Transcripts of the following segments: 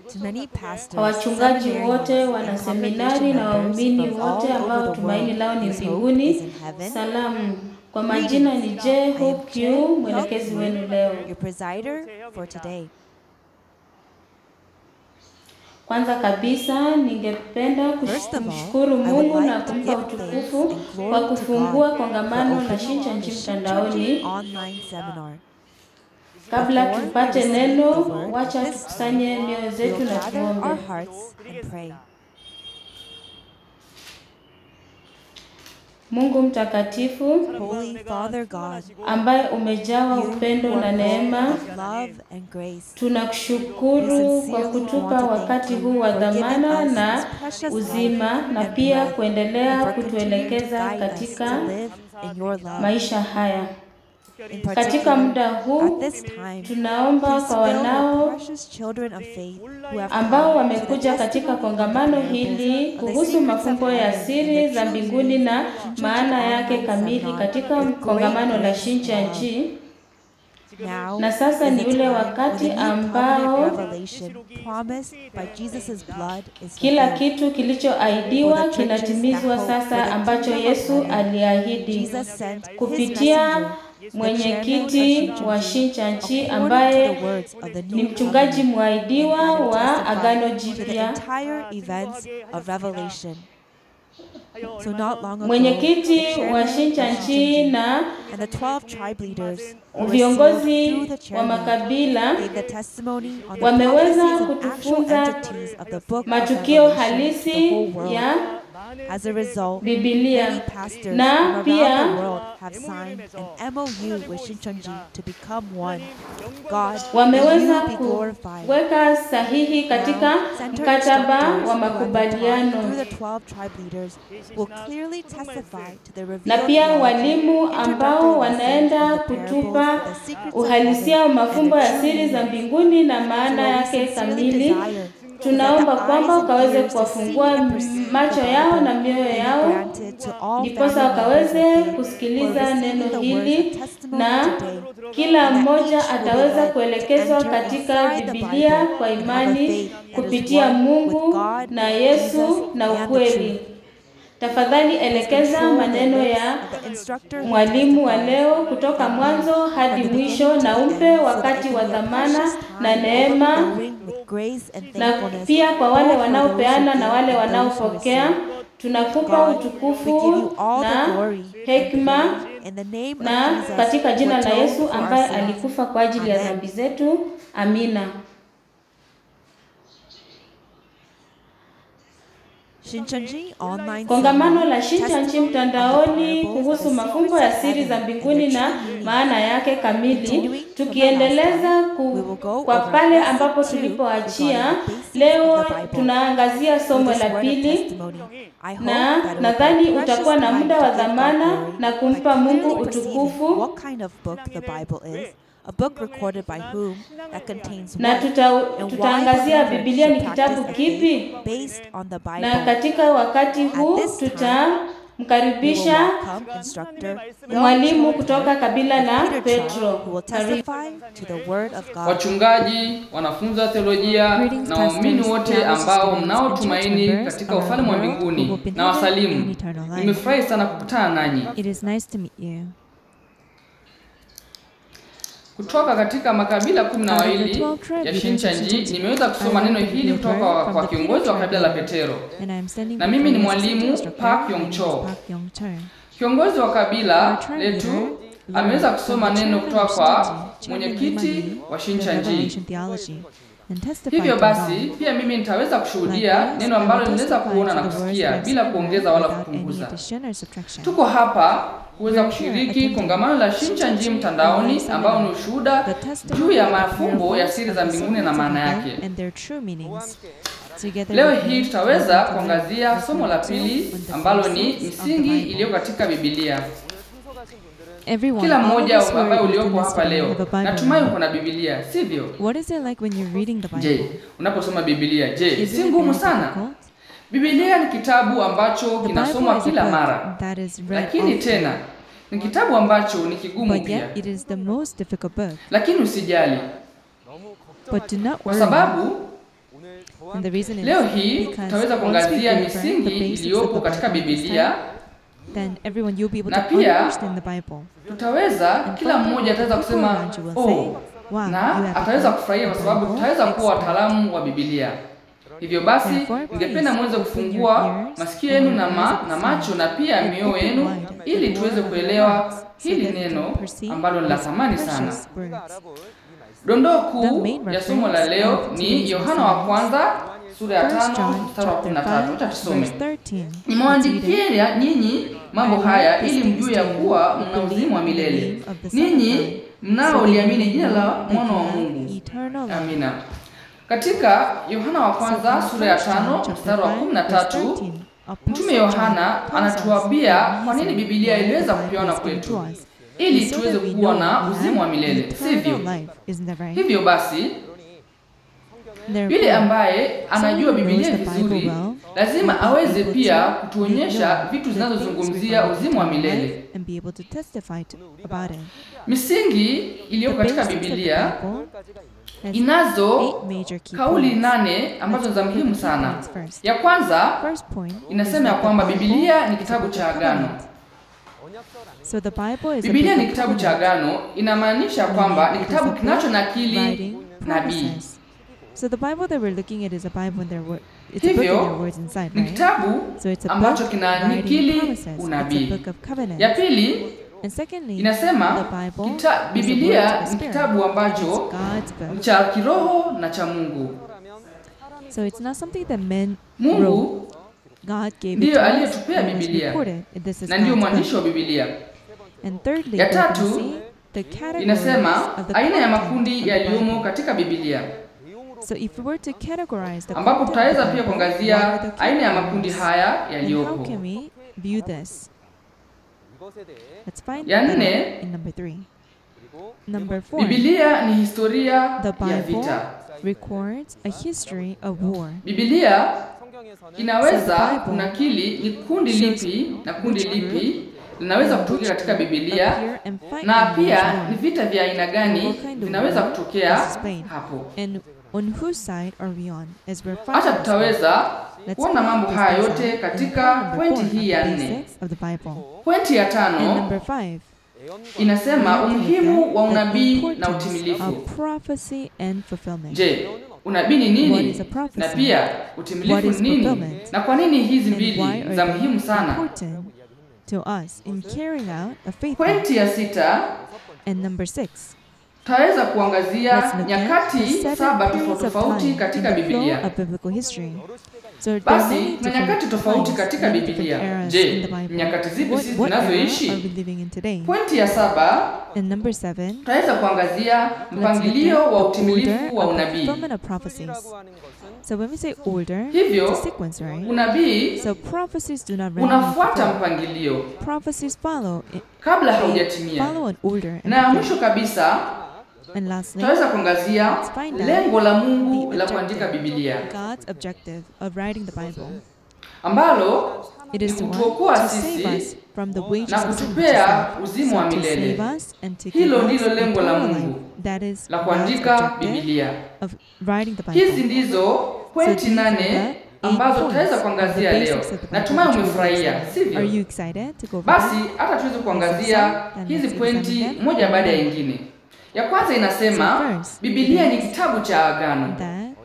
wachungaji wote, wanaseminari na waumini wote ambao tumaini lao ni mbinguni. Salamu. Kwa majina ni J. Hope Q, mwelekezi wenu leo. Kwanza kabisa ningependa kumshukuru Mungu na kumpa utukufu kwa kufungua kongamano la Shinchanji mtandaoni. Kabla tupate neno, wacha tukusanye mioyo zetu na tuombe. Mungu mtakatifu, ambaye umejawa upendo na neema, tunakushukuru kwa kutupa wakati huu wa dhamana na uzima, na pia kuendelea kutuelekeza katika maisha haya. Katika muda huu tunaomba kwa wanao ambao wamekuja katika kongamano hili kuhusu mafumbo ya siri za mbinguni na maana yake kamili katika kongamano la Shinchanji. Na sasa ni ule wakati ambao kila kitu kilichoahidiwa kinatimizwa sasa, ambacho Yesu aliahidi kupitia mwenyekiti wa Shinchanji ambaye ni mchungaji mwahidiwa wa Agano Jipya. Mwenyekiti wa Shinchanji na viongozi wa makabila wameweza kutufunza matukio halisi ya Biblia, na pia wameweza kuweka sahihi katika mkataba wa makubaliano. Na pia walimu ambao wanaenda kutupa uhalisia wa mafumbo ya siri za mbinguni na maana yake kamili, tunaomba kwamba ukaweze kuwafungua macho yao na mioyo yao, ndiposa wakaweze kusikiliza neno hili, na kila mmoja ataweza kuelekezwa katika Biblia kwa imani kupitia Mungu na Yesu na ukweli. Tafadhali elekeza maneno ya mwalimu wa leo kutoka mwanzo hadi mwisho, na umpe wakati wa dhamana na neema, na pia kwa wale wanaopeana na wale wanaopokea, tunakupa utukufu na hekima, na katika jina la Yesu ambaye alikufa kwa ajili ya dhambi zetu. Amina. Kongamano la Shinchanji mtandaoni kuhusu mafumbo ya siri za mbinguni na maana yake kamili, tukiendeleza kwa pale ambapo tulipoachia. Leo tunaangazia somo la pili, na nadhani utakuwa na muda wa dhamana na kumpa Mungu utukufu. A book recorded by whom that contains na tutaangazia Biblia ni kitabu kipi, na katika wakati huu tutamkaribisha mwalimu kutoka kabila la Petro. Wachungaji, wanafunzi wa teolojia na waumini wote ambao mnaotumaini katika ufalme wa mbinguni, na wasalimu. Nimefurahi sana kukutana nanyi. Kutoka katika makabila 12 ya Shinchanji, nimeweza kusoma neno hili kutoka kwa kiongozi wa kabila la Petero. Na mimi ni mwalimu Park Yong-cho. Kiongozi wa kabila letu ameweza kusoma neno kutoka kwa mwenyekiti wa Shinchanji. Hivyo basi, pia mimi nitaweza kushuhudia neno ambalo ninaweza kuona na kusikia bila kuongeza wala kupunguza. Tuko hapa kuweza kushiriki kongamano la Shinchanji mtandaoni, ambao ni ushuhuda juu ya mafumbo ya siri za mbinguni na maana yake. Leo hii tutaweza kuangazia somo la pili ambalo ni misingi iliyo katika Biblia. Kila mmoja ambaye uliopo hapa leo, natumai uko na Biblia, sivyo? Je, unaposoma Biblia, je, si ngumu sana? Biblia ni kitabu ambacho kinasomwa kila mara, lakini tena ni kitabu ambacho ni kigumu pia. Lakini usijali, kwa sababu And the reason is Leo hii because tutaweza once we kuangazia learn misingi the basics iliyopo of the katika Bible this Biblia, time, then everyone you'll be able na to pia understand the Bible. tutaweza, kila mmoja ataweza kusema na ataweza kufurahia kwa sababu tutaweza kuwa wataalamu wa Biblia. Hivyo basi, ningependa muweze kufungua masikio yenu na macho na pia mioyo yenu ili tuweze kuelewa hili neno ambalo ni la thamani sana. Dondoo kuu ya somo la leo ni Yohana wa kwanza sura ya 5 mstari wa 13. Acha tusome. Nimewaandikia nyinyi mambo haya ili mjue ya kuwa mna uzima wa milele, ninyi mnaoliamini jina la mwana wa Mungu. Amina. Katika Yohana wa kwanza sura ya 5 mstari wa 13, Mtume Yohana anatuambia kwa nini Biblia iliweza kupeana kwetu ili tuweze kuwa na uzima wa milele, sivyo? Hivyo basi, yule ambaye anajua Biblia vizuri lazima aweze pia kutuonyesha vitu zinazozungumzia uzima wa milele. Misingi iliyo katika Biblia inazo kauli 8 ambazo za muhimu sana. Ya kwanza inasema ya kwamba Biblia ni kitabu cha agano. Biblia ni kitabu cha agano, inamaanisha kwamba ni kitabu kinachonakili nabii. So the Bible that we're looking at is a Bible and there it's a book and there are words inside, right? Ni kitabu ambacho kinanakili unabii. Ya pili, inasema Biblia ni kitabu ambacho cha kiroho na cha Mungu. So it's not something that men Mungu ndiyo aliyetupea Biblia na ndiyo mwandishi wa Biblia. Ya tatu, inasema aina ya makundi yaliyomo katika Biblia. So if we were to categorize the ambapo tutaweza pia kuangazia aina ya makundi haya yaliyopo. How can we view this? Let's find Ya that nne, in number 3. Number 4. Biblia ni historia The ya Bible vita. records a history of war. Biblia inaweza kunakili ni kundi lipi na kundi lipi linaweza kutokea katika Biblia, na pia ni vita vya aina gani vinaweza kutokea hapo. And on whose side are we on as we're fighting? Hata tutaweza kuona mambo haya yote katika pointi hii ya 4. Pointi ya 5 number 5 inasema umuhimu wa unabii na utimilifu. Prophecy and fulfillment. Je, unabii ni nini? Na pia utimilifu ni nini? Na kwa nini hizi mbili za muhimu sana? To us in carrying out a faith. Pointi ya 6 and number 6. Tutaweza kuangazia nyakati 7 tofauti katika Biblia. So basi kuna nyakati tofauti katika Biblia. Je, nyakati zipi sisi tunazoishi? Pointi ya 7 and number 7. Tutaweza kuangazia mpangilio wa utimilifu wa unabii. So when we say order, hivyo it's a sequence, right? Unabii so prophecies do not unafuata mpangilio. Prophecies follow kabla haujatimia. Follow an order. Na mwisho kabisa, and lastly, tutaweza kuangazia lengo la Mungu la kuandika Biblia. God's objective of writing the Bible. Ambalo it is kutuokoa sisi na kutupea uzima wa milele. Hilo ndilo lengo la Mungu la kuandika Biblia. Hizi ndizo pointi 8 ambazo tutaweza kuangazia leo. Natumai umefurahia, sivyo? Basi hata tuweze kuangazia hizi pointi moja baada ya nyingine. Ya kwanza inasema Biblia ni kitabu cha agano.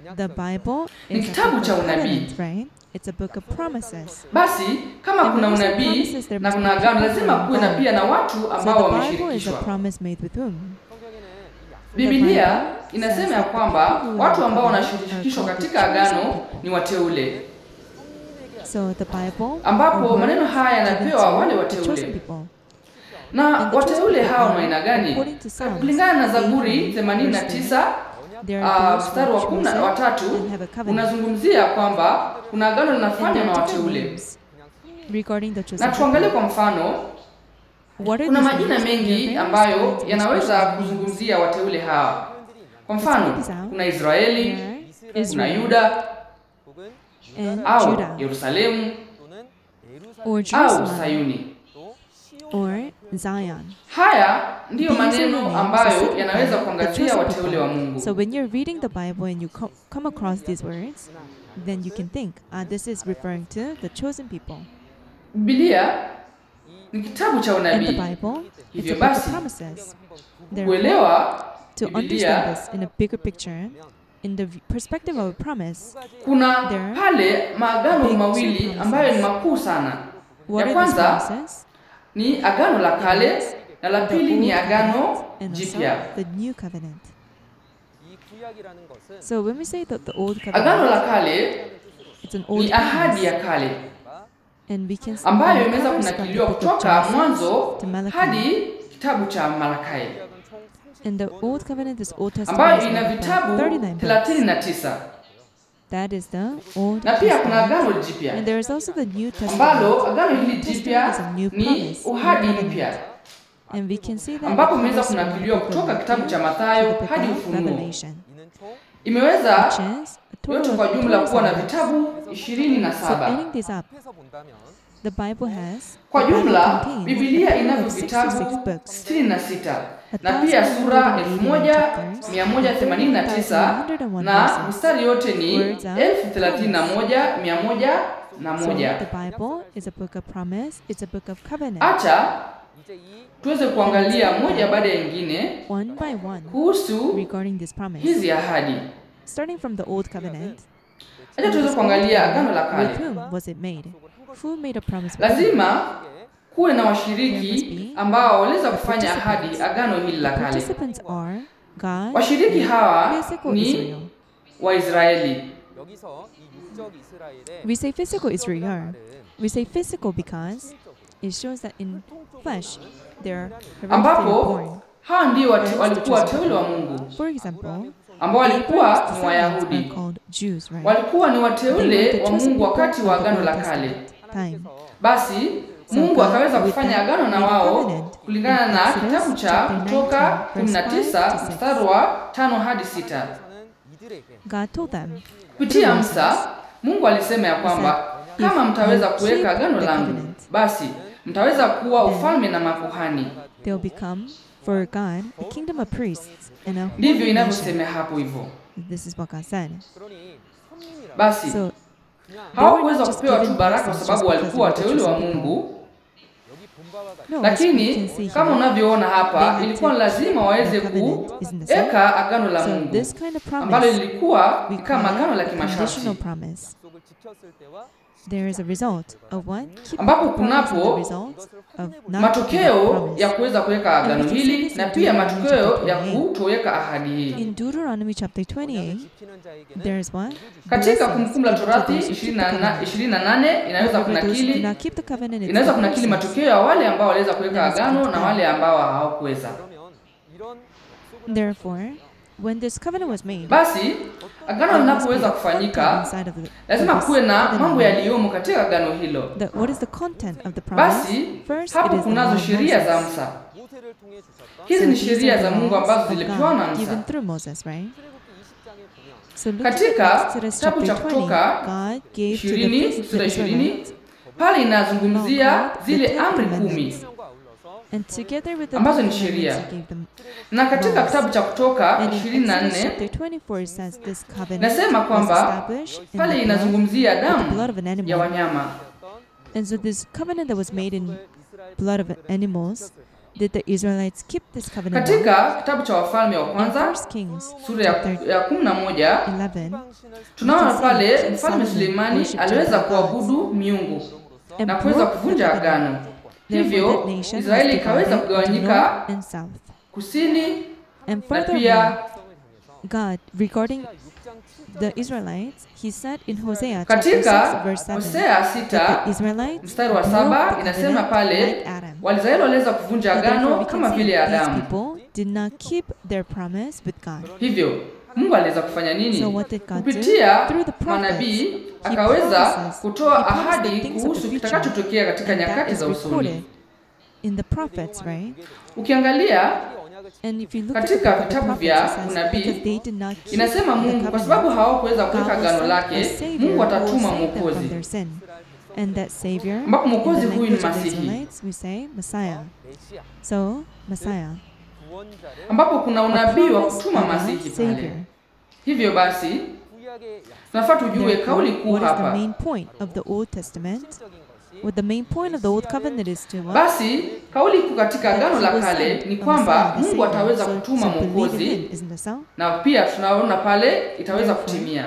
Ni kitabu cha unabii. It's a book of promises. Basi kama kuna unabii na kuna agano, lazima kuwe na pia na watu ambao wameshirikishwa. Biblia inasema ya kwamba watu ambao wanashirikishwa katika agano ni wateule. So the Bible, ambapo maneno haya yanapewa wale wateule. Na wateule hao ni aina gani? Kulingana na Zaburi 89 mstari wa 13 unazungumzia kwamba kuna agano linafanywa na wateule. Na tuangalie kwa mfano, kuna majina mengi ambayo yanaweza kuzungumzia wateule hawa. Kwa mfano, kuna Israeli, kuna Yuda, au Yerusalemu, au Sayuni. or Zion. Haya ndiyo These are the maneno names ambayo assigned yanaweza by the kuangazia chosen wateule wa people. Mungu. So when you're reading the Bible and you come across these words, then you can think, this is referring to the chosen people. Biblia ni kitabu cha And the unabii. Bible, it's Hivyo a book of basi, promises. Therefore, kuelewa to understand Biblia this in a bigger picture, in the perspective of a promise, kuna there pale maagano big mawili promises. ambayo ni makuu sana. what Ya are these kwanza promises? ni agano la kale na la The pili old ni agano covenant and jipya. also the new covenant. So when we say that the old Agano covenant, la kale it's an old ni ahadi promise, ya kale and we can see ambayo it imeweza covers from the kunakiliwa book of kutoka Genesis Mwanzo to Malachi. hadi kitabu cha Malakai, And the old covenant is Old Testament ambayo is ina numbered by vitabu 39 books. 39. That is the Old Na pia kuna Testament. agano And jipya there is also the New ambalo Testament. agano hili New Testament jipya is a new ni promise, new uhadi covenant. mpya And we can see that ambapo it imeweza covers from the kunakiliwa book of kutoka kitabu cha Matthew Mathayo to the hadi book of Ufunuo. Revelation, Imeweza which is a total yote of kwa jumla kuwa na 27 books. vitabu So 27. adding this up, the Bible has Kwa the Bible jumla contains Biblia a total inavyo of 66 vitabu books, 66 na pia sura 1189 na mstari yote ni 31101. So the Bible is a book of promise, it's a book of covenant. Acha tuweze kuangalia moja baada ya nyingine One by one kuhusu regarding this promise. hizi ahadi. Starting from the old covenant, Acha tuweze kuangalia agano la with kale. whom was it made? Who made a promise with whom? Lazima kuwe na washiriki ambao waliweza kufanya ahadi agano hili la kale. Participants are God Washiriki hawa physical ni Israel. Waisraeli. We say physical Israel. We say physical because it shows that in flesh they are hereditary Ambapo born. hawa ndio walikuwa wateule wa Mungu For example, ambao walikuwa Abraham's ni descendants are Wayahudi. called Jews, right? Walikuwa ni They were wateule the wa chosen Mungu people wakati of wa the agano Old la kale. Testament time. Basi So Mungu God, akaweza with kufanya them, agano na made a wao covenant kulingana in na Exodus kitabu cha chapter Kutoka 19, verse 5 to 19 6. mstari wa 5 hadi 6. God told them, Kupitia Musa, Mungu alisema ya kwamba kama mtaweza kuweka agano langu, basi mtaweza kuwa ufalme na makuhani. they'll become for God a kingdom of priests and a Ndivyo holy nation. inavyosema hapo hivyo. This is what God said. Basi So hawakuweza kupewa tu baraka kwa sababu walikuwa wateule wa Mungu, no, as we can lakini see kama here, unavyoona hapa, they had ilikuwa to- lazima waweze the covenant is in the same. kuweka agano la So Mungu this kind of ambalo promise, lilikuwa we ni kama call agano it la a conditional kimasharti, promise. There is a result of what? Keeping ambapo the promise and the kunapo result of not keeping the matokeo promise. ya kuweza kuweka agano And we can see hili this na in pia Deuteronomy matokeo chapter ya 28. kutoweka ahadi hii. In Deuteronomy chapter 28, there is what? Katika Blessings Kumbukumbu la given to Torati those who keep the covenant. 28 inaweza However, those who do kunakili not keep the covenant, it's inaweza the kunakili curses. matokeo ya wale ambao waliweza kuweka That is agano good na to wale ambao hawakuweza. Therefore, when this covenant was made, Basi agano linapoweza kufanyika, inside of the, lazima of this kuwe na covenant, mambo yaliyomo katika agano hilo. what is the content of the promise? Basi First, it hapo is the law kunazo of sheria za Moses. Musa. So Hizi ni these sheria are za the Mungu laws ambazo of zilipewa na God given Musa. through Moses, right? So look Katika at Exodus kitabu cha chapter 20. Kutoka God gave to the 20 priests, sura the 20 Israelites, pale inazungumzia law, the zile Ten amri Commandments. 10 and together with the ambazo Ten ni sheria. Commandments, he gave them. Na katika laws. kitabu cha Kutoka And in Exodus 24 chapter 24 it says this covenant nasema was kwamba established in pale the blood, inazungumzia with the damu blood of an ya animal. wanyama. And so this covenant that was made in blood of animals, did the Israelites keep this covenant? Katika kitabu cha Wafalme wa In Kwanza 1 Kings sura chapter ya 11 11, tunaona pale King mfalme Solomon Suleimani worshipped aliweza other gods kuabudu miungu and na kuweza broke the kuvunja covenant. agano. Therefore, Hivyo that nation was Israeli ikaweza divided into kugawanyika north and south. kusini And na furthermore, pia God, regarding the Israelites, he said in Hosea chapter 6, katika verse 7, Hosea that 6 the Israelites mstari wa broke 7 the inasema covenant pale like Adam. Waisraeli waliweza kuvunja So therefore, agano we kama can see vile these Adamu. people did not keep their promise with God. Hivyo Mungu aliweza kufanya nini? So what did God do? Kupitia Through the prophets, manabii he akaweza promises- he kutoa promised the ahadi things of the kuhusu future. kitakachotokea katika And that nyakati is za usoni. recorded in the prophets, right? Ukiangalia And if you look at the katika book of the vitabu prophets, vya it says, unabii, because they did not keep inasema the Mungu kwa covenant, sababu hawakuweza God kuweka will agano send a lake, savior Mungu who will atatuma save them from mwokozi. their sin. And that Savior, ambapo in the Mwokozi huyu ni language of Masihi, Israelites, we say Messiah. So, Messiah, ambapo kuna a unabii wa promise kutuma of a Masihi pale. Savior. Hivyo basi tunafaa tujue kauli kuu What is the hapa. main point of the Old Testament? What the main point of the Old Covenant is to what? Basi kauli kuu katika Agano la Kale ni kwamba Mungu ataweza kutuma Mwokozi, na pia tunaona pale itaweza kutimia.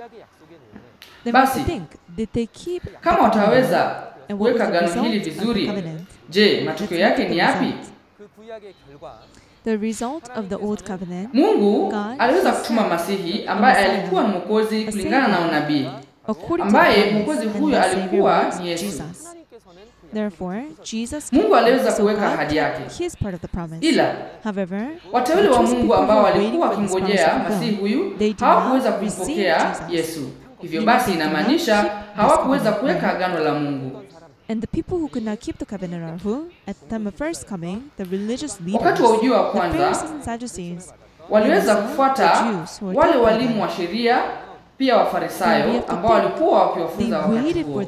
Basi kama wataweza kuweka agano hili vizuri, je, matokeo yake ni yapi? The result of the Old Covenant, Mungu aliweza kutuma Masihi ambaye alikuwa Mwokozi kulingana na unabii, ambaye Mwokozi huyo alikuwa ni Yesu. Therefore, Jesus Mungu aliweza kuweka ahadi yake. Ila wateule wa Mungu ambao walikuwa wakingojea Masihi huyu hawakuweza kumpokea Yesu. Hivyo basi inamaanisha hawakuweza kuweka agano la Mungu. And the people who could not keep the covenant are who? At the time of first coming, the religious leaders, wakati wa ujio wa the kwanza, Pharisees and Sadducees, waliweza kufuata wale walimu wa sheria, pia Wafarisayo ambao walikuwa wakiwafunza wakati huo.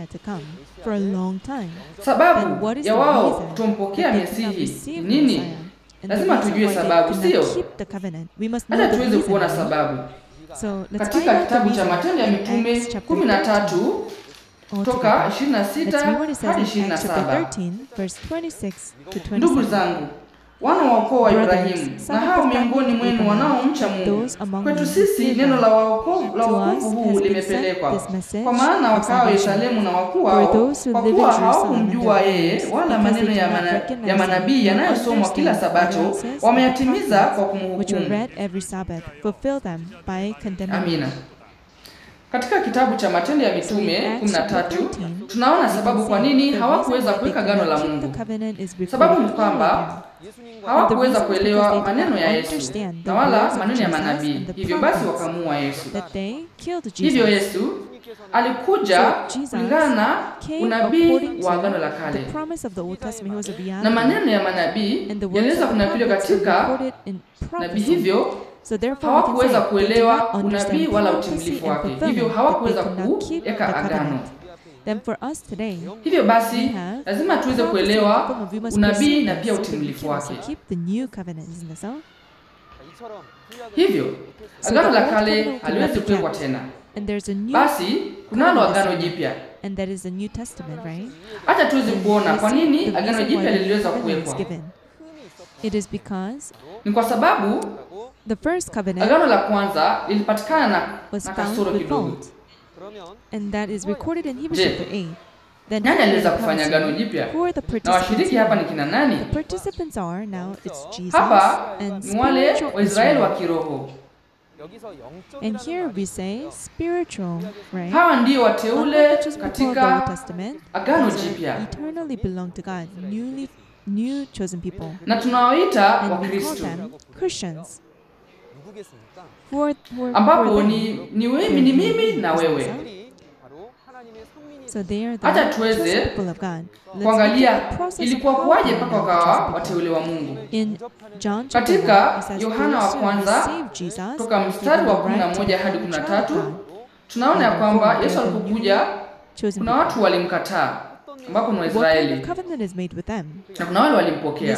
Sababu ya wao kutompokea Masihi nini? Lazima tujue sababu, sio? Hata tuweze kuona sababu. Katika kitabu cha Matendo ya Mitume 13 kutoka 26 hadi 27. Ndugu zangu, wana wa ukoo wa Ibrahimu, na hao miongoni mwenu wanaomcha Mungu, kwetu sisi neno la wokovu huu limepelekwa. Kwa maana wakao Yerusalemu na wakuu wao, kwa kuwa hawakumjua yeye, wala maneno ya manabii yanayosomwa kila Sabato, wameyatimiza kwa kumhukumu. Amina. Katika kitabu cha Matendo ya Mitume 13 tunaona sababu kwa nini hawakuweza kuweka agano la Mungu. Sababu ni kwamba hawakuweza kuelewa maneno ya Yesu na wala maneno ya manabii. Hivyo basi wakamuua Yesu. Hivyo Yesu alikuja kulingana na unabii wa agano la kale, na maneno ya manabii yaliweza kunakiliwa katika nabii. Hivyo hawakuweza kuelewa unabii wala utimilifu wake, hivyo hawakuweza kuweka agano. Hivyo basi lazima tuweze kuelewa unabii na pia utimilifu wake. Hivyo agano la kale haliwezi kuwekwa tena. Basi kunalo agano jipya. Acha tuweze kuona kwa nini agano jipya liliweza kuwekwa. Ni kwa sababu agano la kwanza lilipatikana na kasoro kidogo. Nani aliweza kufanya agano jipya? Na washiriki hapa ni kina nani? Hapa ni wale Waisraeli wa kiroho. Hawa ndio wateule katika agano jipya, na tunawaita Wakristo, ambapo ni mimi na wewe. Hata tuweze kuangalia ilikuwa kuwaje mpaka wakawa wateule wa Mungu. Katika Yohana wa kwanza toka mstari wa 11 hadi 13 tunaona ya kwamba Yesu alipokuja kuna watu walimkataa, ambapo ni Waisraeli, na kuna wale walimpokea.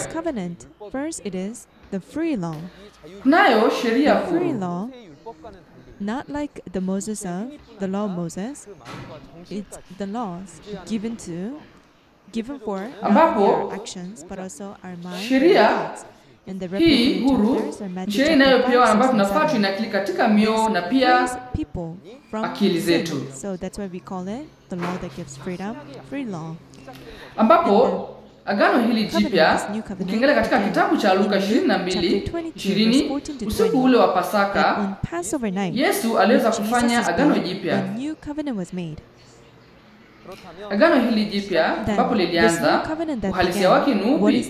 Kunayo sheria huru. Not like the the law of Moses, it's the laws given for our actions, but also our mind. Sheria hii huru, sheria inayopewa ambayo tunafaa tuinakili katika mioyo na pia akili zetu. So that's why we call it the law that gives freedom, free law. Ambapo agano hili jipya ukiangalia katika kitabu cha Luka 22:20, usiku ule wa Pasaka, Yesu aliweza kufanya agano jipya. Agano hili jipya ambapo lilianza, uhalisia wake ni upi?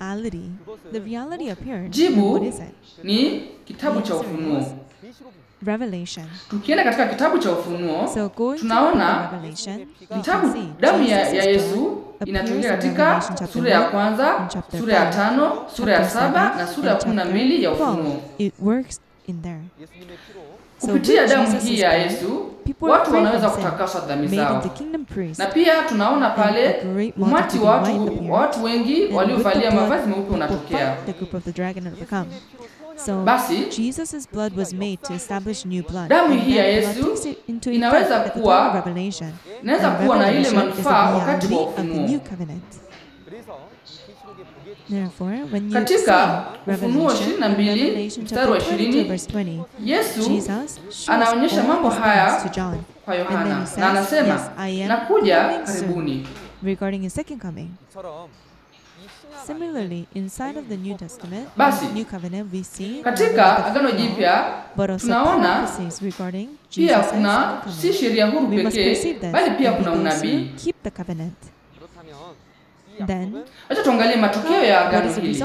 Jibu ni kitabu cha Ufunuo. Tukienda katika kitabu cha Ufunuo, tunaona damu ya Yesu inatokea katika sura ya kwanza, sura ya 5, sura ya 7 na sura ya 12 ya Ufunuo. Kupitia damu hii ya Yesu, watu wanaweza kutakaswa dhambi zao. Na pia tunaona pale umati wa watu wengi waliovalia mavazi meupe unatokea. Basi Jesus' blood was made to establish new blood. Damu hii ya Yesu inaweza kuwa na ile manufaa wakati wa ufunuo. Katika Ufunuo 22 mstari wa 20, Yesu anaonyesha mambo haya kwa Yohana na anasema, nakuja karibuni. Regarding his second coming. Similarly, inside of the New Testament, New Covenant, we see katika Agano Jipya tunaona pia kuna si sheria huru pekee, bali pia kuna unabii. Keep the covenant. Then, acha tuangalie matokeo ya agano hili.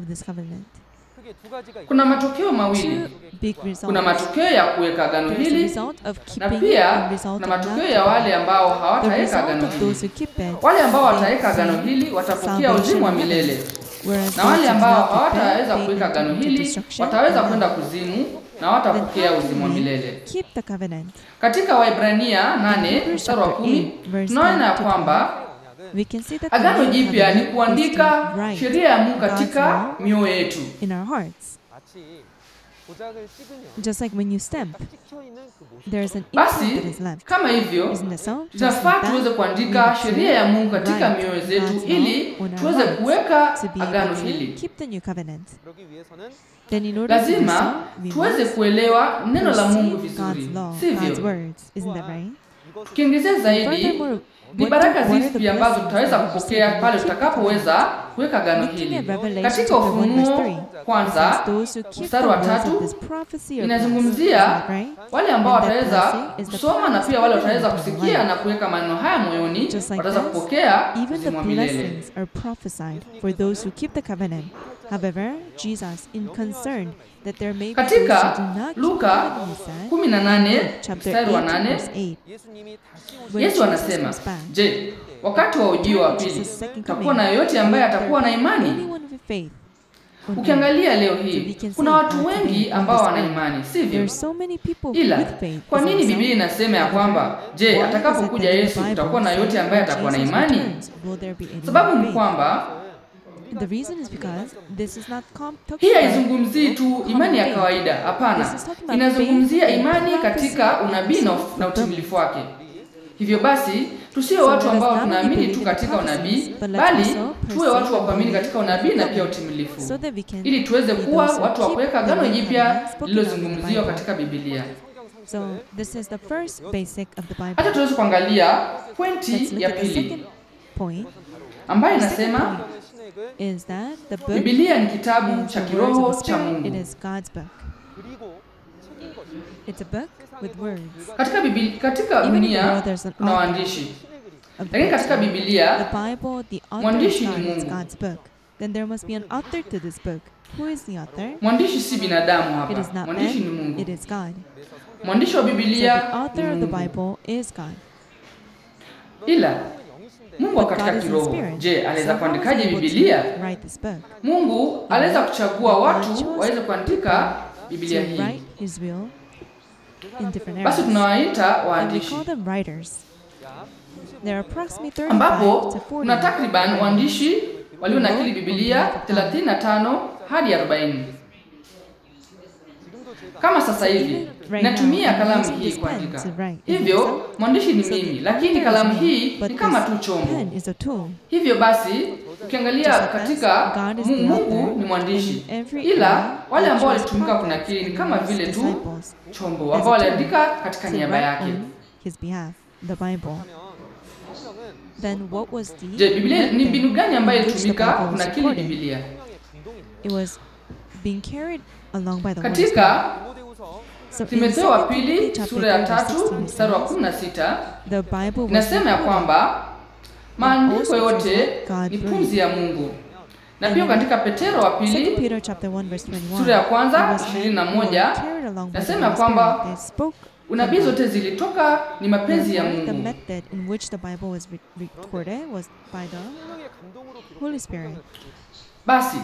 Kuna matokeo mawili. Kuna matokeo ya kuweka agano hili na pia kuna matokeo ya wale ambao hawataweka agano hili. Wale ambao wataweka agano hili watapokea uzima wa milele, na wale ambao hawataweza kuweka agano hili wataweza kwenda kuzimu na watapokea uzima wa milele. Katika Waebrania 8 mstari wa 10 tunaona kwamba Agano Jipya ni kuandika sheria ya Mungu katika mioyo yetu. Just like when you stamp, there is an imprint that is left. Kama hivyo, tunafaa tuweze kuandika sheria ya Mungu katika mioyo zetu ili tuweze kuweka agano hili. Keep the new covenant. Lazima tuweze kuelewa neno la Mungu vizuri, sivyo? Tukiongezea zaidi, ni baraka zipi ambazo tutaweza kupokea pale tutakapoweza kuweka agano hili. Katika Ufunuo kwanza mstari wa 3 inazungumzia wale ambao wataweza kusoma na pia wale wataweza kusikia na kuweka maneno haya moyoni wataweza kupokea uzima wa milele. However, Jesus in concern that there may be katika Luka 18 mstari wa 8 Yesu anasema, je, wakati wa ujio wa pili takuwa na yoyote ambaye atakuwa na imani? Ukiangalia leo hii kuna watu wengi ambao wana imani, sivyo? Ila kwa nini Biblia inasema ya kwamba je, atakapokuja Yesu kutakuwa na yoyote ambaye atakuwa na imani? Sababu ni kwamba the reason is because this is not hii haizungumzii tu imani ya kawaida, hapana. Inazungumzia imani katika unabii na utimilifu wake. Hivyo basi, tusiwe watu ambao tunaamini tu katika unabii, bali tuwe watu wa kuamini katika unabii na pia utimilifu, ili tuweze kuwa watu wa kuweka agano jipya lililozungumziwa katika Biblia. So this is the first basic of the Bible. Hata tuweze kuangalia pointi ya pili ambayo inasema is that the book Biblia ni kitabu cha kiroho cha Mungu. It is God's book. It's a book with words. Katika dunia kuna waandishi, lakini katika Biblia mwandishi ni Mungu. God's book. Then there must be an author to this book. Who is the author? Mwandishi si binadamu hapa. Mwandishi ni Mungu. It is God. Mwandishi wa Biblia, so the author of the Bible is God. Ila Mungu katika kiroho, je, aliweza kuandikaje Biblia? Mungu aliweza kuchagua watu waweze kuandika Biblia hii. Basi tunawaita waandishi, ambapo kuna takriban waandishi walionakili Biblia 35 hadi 40. Kama sasa hivi natumia kalamu hii kuandika. Hivyo mwandishi ni mimi, lakini kalamu hii ni kama tu chombo. Hivyo basi ukiangalia katika Mungu ni mwandishi, ila wale ambao walitumika kunakili ni kama vile tu chombo ambao waliandika katika niaba yake. Je, Biblia ni mbinu gani ambayo ilitumika kunakili Biblia? Katika Timotheo wa pili sura ya 3 mstari wa 16 inasema ya kwamba maandiko yote ni pumzi ya Mungu. Na pia katika Petro wa pili sura ya 1:21 inasema ya kwamba unabii zote zilitoka ni mapenzi ya Mungu. Basi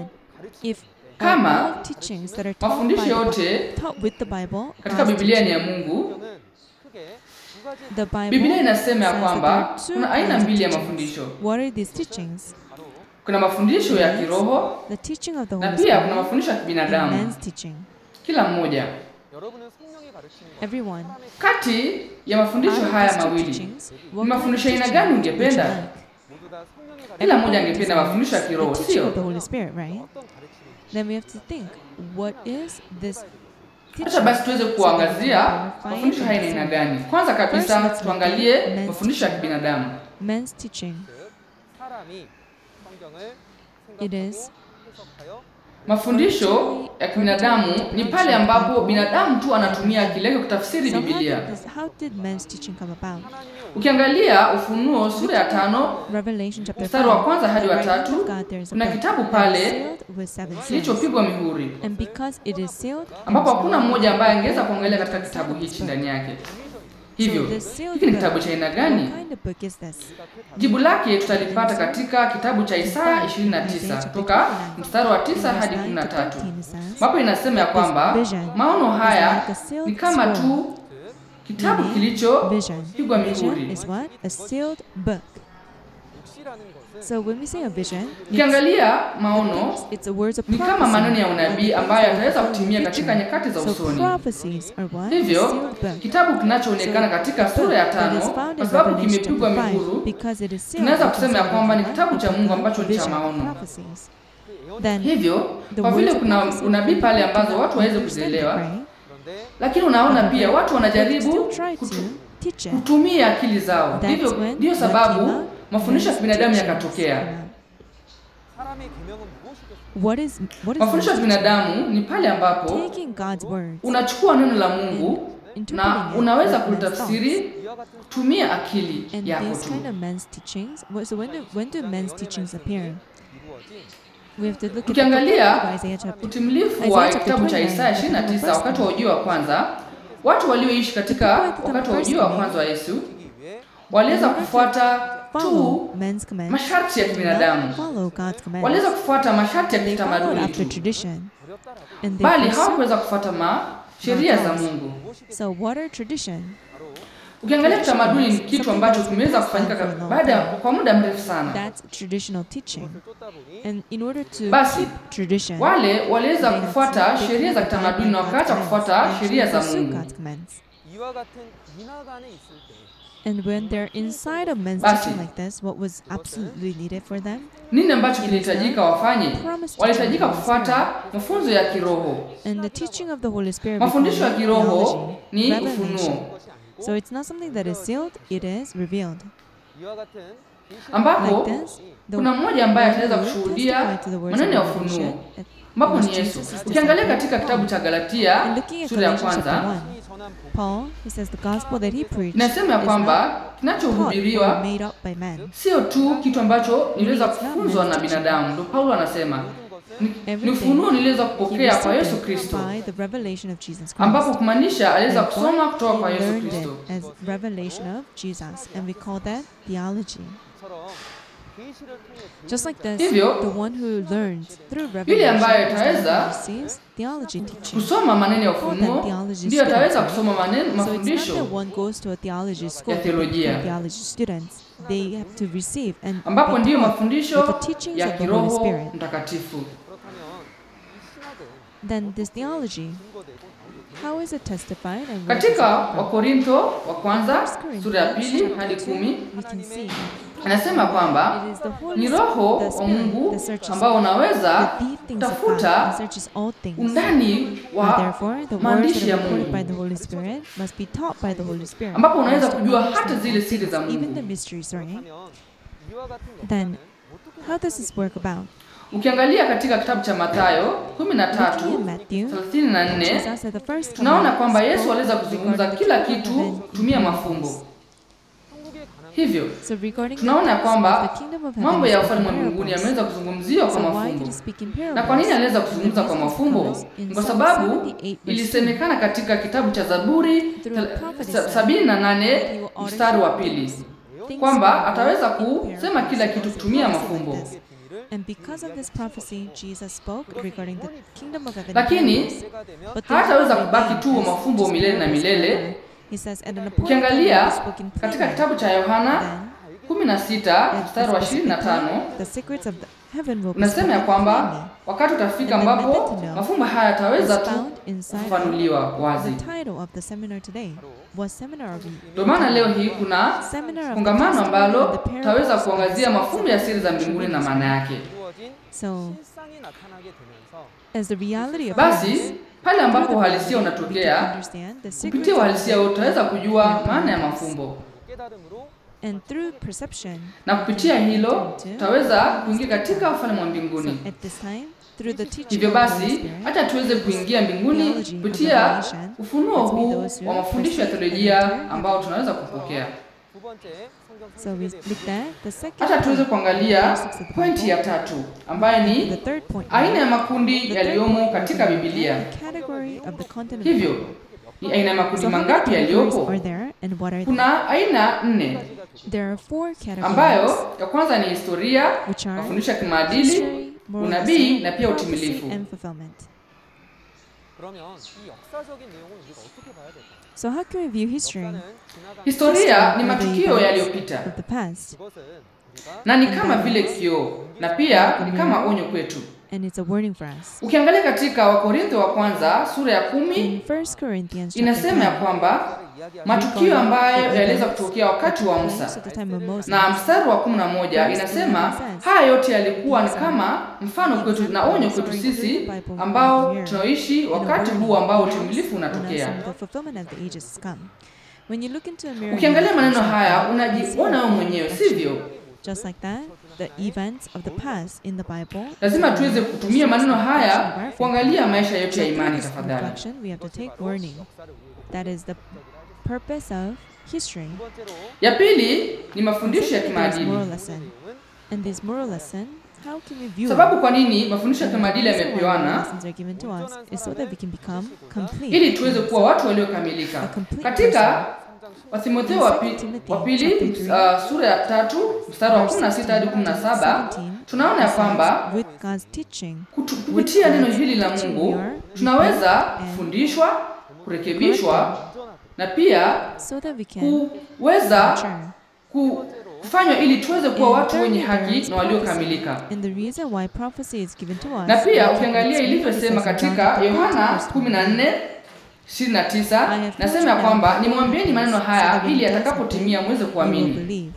kama mafundisho yote katika Biblia ni ya Mungu, Biblia inasema ya kwamba kuna aina mbili ya mafundisho. What are these teachings? Kuna mafundisho ya kiroho na pia kuna mafundisho ya kibinadamu. Kila mmoja. Everyone. Kati ya mafundisho haya mawili, ni mafundisho aina gani ungependa? Kila mmoja angependa mafundisho ya kiroho, sio? Then we have to think, what is this? Acha basi tuweze kuangazia mafundisho haya aina gani. Kwanza kabisa tuangalie mafundisho ya kibinadamu. Men's teaching. It is mafundisho ya kibinadamu ni pale ambapo binadamu tu anatumia akili yake kutafsiri Biblia. How did men's teaching come about? Ukiangalia Ufunuo sura ya 5 mstari wa kwanza hadi wa 3, kuna kitabu pale kilichopigwa mihuri, ambapo hakuna mmoja ambaye angeweza kuangalia katika kitabu hichi ndani yake. Hivyo, hiki ni kitabu cha aina gani? Jibu lake tutalipata katika kitabu cha Isaya 29 toka mstari wa 9 hadi 13. Ambapo inasema ya kwamba maono haya ni kama tu kitabu kilichopigwa mihuri. So when we say a vision, ukiangalia maono ni kama maneno ya unabii ambayo yataweza kutimia katika nyakati za usoni. Hivyo kitabu kinachoonekana katika sura ya 5 kwa sababu kimepigwa mihuri, tunaweza kusema ya kwamba ni kitabu cha Mungu ambacho ni cha maono. Hivyo kwa vile kuna unabii pale ambazo watu waweze kuzielewa, lakini unaona pia watu wanajaribu kutumia akili zao. Hivyo ndio sababu mafundisho ya kibinadamu yakatokea. Mafundisho ya kibinadamu ni pale ambapo unachukua neno la Mungu na unaweza kulitafsiri kutumia akili yako tu. Ukiangalia utimilifu wa kitabu cha Isaya 29 wakati wa ujio wa kwanza, watu walioishi katika wakati wa ujio wa kwanza wa Yesu waliweza kufuata tu masharti ya kibinadamu, waliweza kufuata masharti ya kitamaduni tu, bali hawakuweza kufuata sheria za Mungu. Ukiangalia kitamaduni ni kitu ambacho kimeweza kufanyika kwa muda mrefu sana. Basi wale waliweza kufuata sheria za kitamaduni na wakaacha kufuata sheria za Mungu. And when they're inside of men's teaching like this, what was absolutely needed for them? Nini ambacho kilihitajika wafanye? Walihitajika kufuata mafunzo ya kiroho. And the teaching of the Holy Spirit. Mafundisho ya kiroho ni ufunuo. So it's not something that is sealed, it is revealed. Ambapo kuna mmoja ambaye ataweza kushuhudia maneno ya ufunuo, ambapo ni Yesu. Ukiangalia katika kitabu cha Galatia sura ya 1, Paul, he says the gospel that he preached inasema ya kwamba kinachohubiriwa sio tu kitu ambacho niliweza kufunzwa na binadamu. Ndio Paulo anasema ni ufunuo niliweza kupokea kwa Yesu Kristo, ambapo kumaanisha aliweza kusoma kutoka kwa Yesu Kristo. Just like this, the one who learns through revelation kusoma maneno ya ufunuo ndio ataweza kusoma mafundisho ya theolojia, ambapo ndiyo mafundisho ya kiroho mtakatifu. Then this theology, how is it testified? And katika Wakorintho wa kwanza sura ya 2 hadi 10 anasema kwamba ni Roho wa Mungu ambao unaweza kutafuta undani wa maandishi ya Mungu, ambapo unaweza kujua hata zile siri za Mungu. Then how does this work about? Ukiangalia katika kitabu cha Mathayo 13:34 tunaona kwamba Yesu aliweza kuzungumza kila kitu kutumia mafumbo. Hivyo tunaona kwamba mambo ya ufalme wa mbinguni yameweza kuzungumziwa kwa mafumbo. Na kwa nini aliweza kuzungumza kwa mafumbo? Kwa sababu ilisemekana katika kitabu cha Zaburi 78 mstari wa 2 kwamba ataweza kusema kila kitu kutumia mafumbo. Lakini hataweza kubaki tu mafumbo milele na milele, He says, at an appointed time Ukiangalia he spoke in katika plain kitabu cha Yohana then 16 mstari wa 25 the secrets of the heaven will be unasema ya spoken kwamba plainly. wakati utafika ambapo mafumbo haya yataweza tu Found inside kufanuliwa wazi. the title of the seminar today was Seminar of Ndio maana leo hii kuna kongamano ambalo tutaweza kuangazia mafumbo ya siri za mbinguni na maana yake. So, as the reality of Basi pale ambapo uhalisia unatokea, kupitia uhalisia utaweza kujua maana ya mafumbo, and through perception, na kupitia hilo tutaweza kuingia katika ufalme wa mbinguni. at this time, through the teaching Hivyo of the Holy basi Spirit, hata tuweze kuingia mbinguni kupitia ufunuo huu wa mafundisho ya teolojia ambao tunaweza kupokea. so we look there. The second Hata tuweze point, kuangalia pointi ya 3 ambayo the ni third point, aina ya makundi yaliyomo katika Biblia. the category of the content of the Hivyo Bible. ni aina ya makundi So how many mangapi categories yaliyopo? are there and what are they? Kuna aina 4 There are 4 categories, ambayo ya kwanza ni historia, which are mafundisho ya kimaadili, history, unabii moralism, na pia prophecy, utimilifu. and fulfillment. So how can we view history? Historia ni matukio yaliyopita Of the past, na ni kama vile kioo na pia ni kama onyo kwetu. and it's a warning for us. Ukiangalia katika Wakorintho wa kwanza sura ya 10 In 1 Corinthians inasema ya kwamba matukio ambayo yaliweza kutokea wakati wa Musa, at the time of Moses, na mstari wa 11 inasema haya yote yalikuwa ni kama mfano kwetu na onyo kwetu sisi ambao tunaishi wakati huu ambao utimilifu unatokea. the fulfillment of the ages has come. When you look into a mirror, Ukiangalia maneno haya unajiona wewe mwenyewe, sivyo? just like that, the events of the past in the Bible. Lazima tuweze kutumia maneno haya kuangalia maisha yetu ya imani tafadhali. Reflection, we have to take warning. That is the purpose of history. Ya pili ni mafundisho ya There's kimaadili. moral lesson. And this moral lesson, how can we view Sababu kwa nini mafundisho ya kimaadili it? The reason why yamepewana? lessons are given to us is so that we can become complete. Ili tuweze kuwa watu waliokamilika. Katika Wathimotheo wa pili sura ya 3 mstari wa 16 hadi 17 tunaona ya kwamba With God's teaching, kupitia neno hili la Mungu tunaweza kufundishwa, kurekebishwa na pia so that we can kuweza mature. kufanywa ili tuweze kuwa watu wenye haki na waliokamilika. And the reason why prophecy is given to us, Na pia ukiangalia ilivyosema katika Yohana 14:29 nasema ya kwamba nimwambieni maneno haya ili atakapotimia muweze you will kuamini. believe.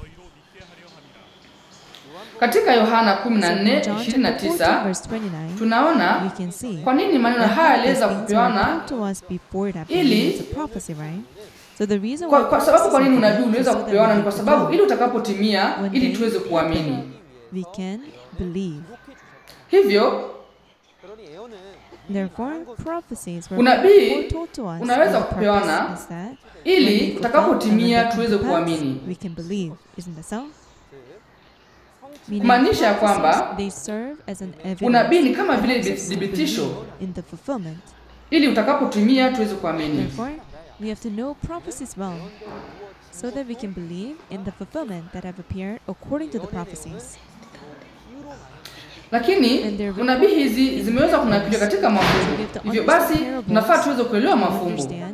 Katika Yohana John chapter 14 14:29 verse 29, tunaona we can see kwa nini maneno that haya these yaliweza things were kupewana, told to us before it happened. ili- It's a prophecy, right? So the reason why kwa sababu kwa nini unabii uliweza so that kupewana we ni kwa can sababu believe, ili utakapotimia when ili they tuweze kuamini. we can believe. Hivyo Therefore, prophecies were Unabii foretold to us. unaweza and the kupewana purpose is that when ili they fulfill utakapotimia and when tuweze they come to pass, kuamini. we can believe. Isn't that so? Meaning Kumaanisha ya prophecies, kwamba they serve as an evidence unabii ni kama vile to believe thibitisho in the fulfillment. ili utakapotimia tuweze kuamini. Therefore, we have to know prophecies well, so that we can believe in the fulfillment that have appeared according to the prophecies. Lakini unabii hizi zimeweza kunakiliwa katika mafumbo. Hivyo basi tunafaa tuweze kuelewa To mafumbo. understand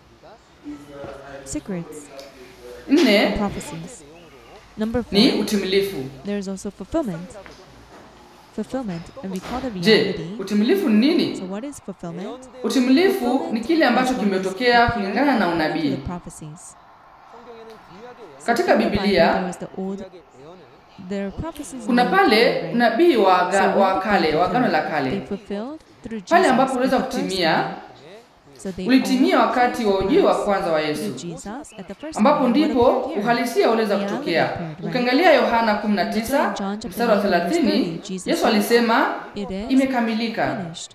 secrets 4 and prophecies. Number 4, ni utimilifu. there is also fulfillment. Fulfillment, and we call the Je, reality. utimilifu ni nini? So what is fulfillment? Utimilifu ni kile ambacho kimetokea kulingana na To unabii. the prophecies. Katika In the Bible, there Biblia was the old. There are prophecies. kuna in the pale Bible, right? unabii wa So what kale, did they wa Agano la fulfill? They Kale. fulfilled through Pale Jesus ambapo at uliweza the first kutimia, time. So they ulitimia all wakati wa ujio wa kwanza wa through Yesu, Jesus at the first ambapo time. What ndipo appeared here? uhalisia uliweza Reality kutokea. appeared, right? Ukiangalia Yohana That's why in 19 John chapter mstari wa 19 verse 30 30, Jesus Yesu said, alisema "It is imekamilika. finished."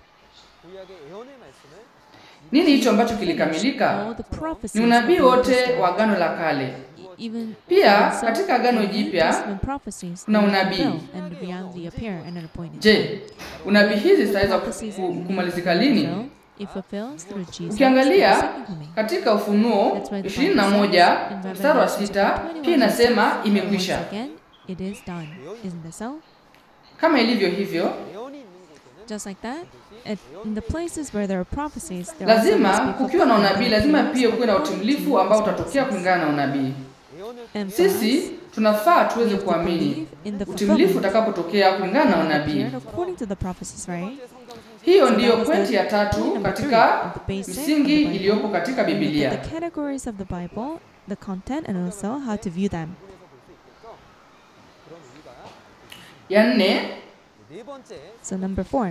Nini hicho ambacho kilikamilika? All the prophecies Ni unabii of the wote Testament. wa Agano la Kale. Even Pia so, katika Agano the New Jipya Testament prophecies kuna they unabii. fulfill and reality appear and are appointed. Je, unabii hizi zitaweza Prophecies kumalizika lini? fulfill, it fulfills through Jesus. Ukiangalia the second coming. katika Ufunuo That's why the Bible 21 says in mstari wa Revelation 6 21 pia inasema once imekwisha. again, it is done. Isn't that so? Kama ilivyo hivyo, Just like that, in the places where there are prophecies, there lazima kukiwa na unabii, lazima pia kuwe na utimilifu ambao utatokea kulingana na unabii. Sisi tunafaa tuweze kuamini utimilifu utakapotokea kulingana na unabii. Hiyo ndiyo pointi ya 3 katika misingi iliyopo katika Biblia. The categories of the Bible, the content, and also how to view them. Ya 4, so number 4,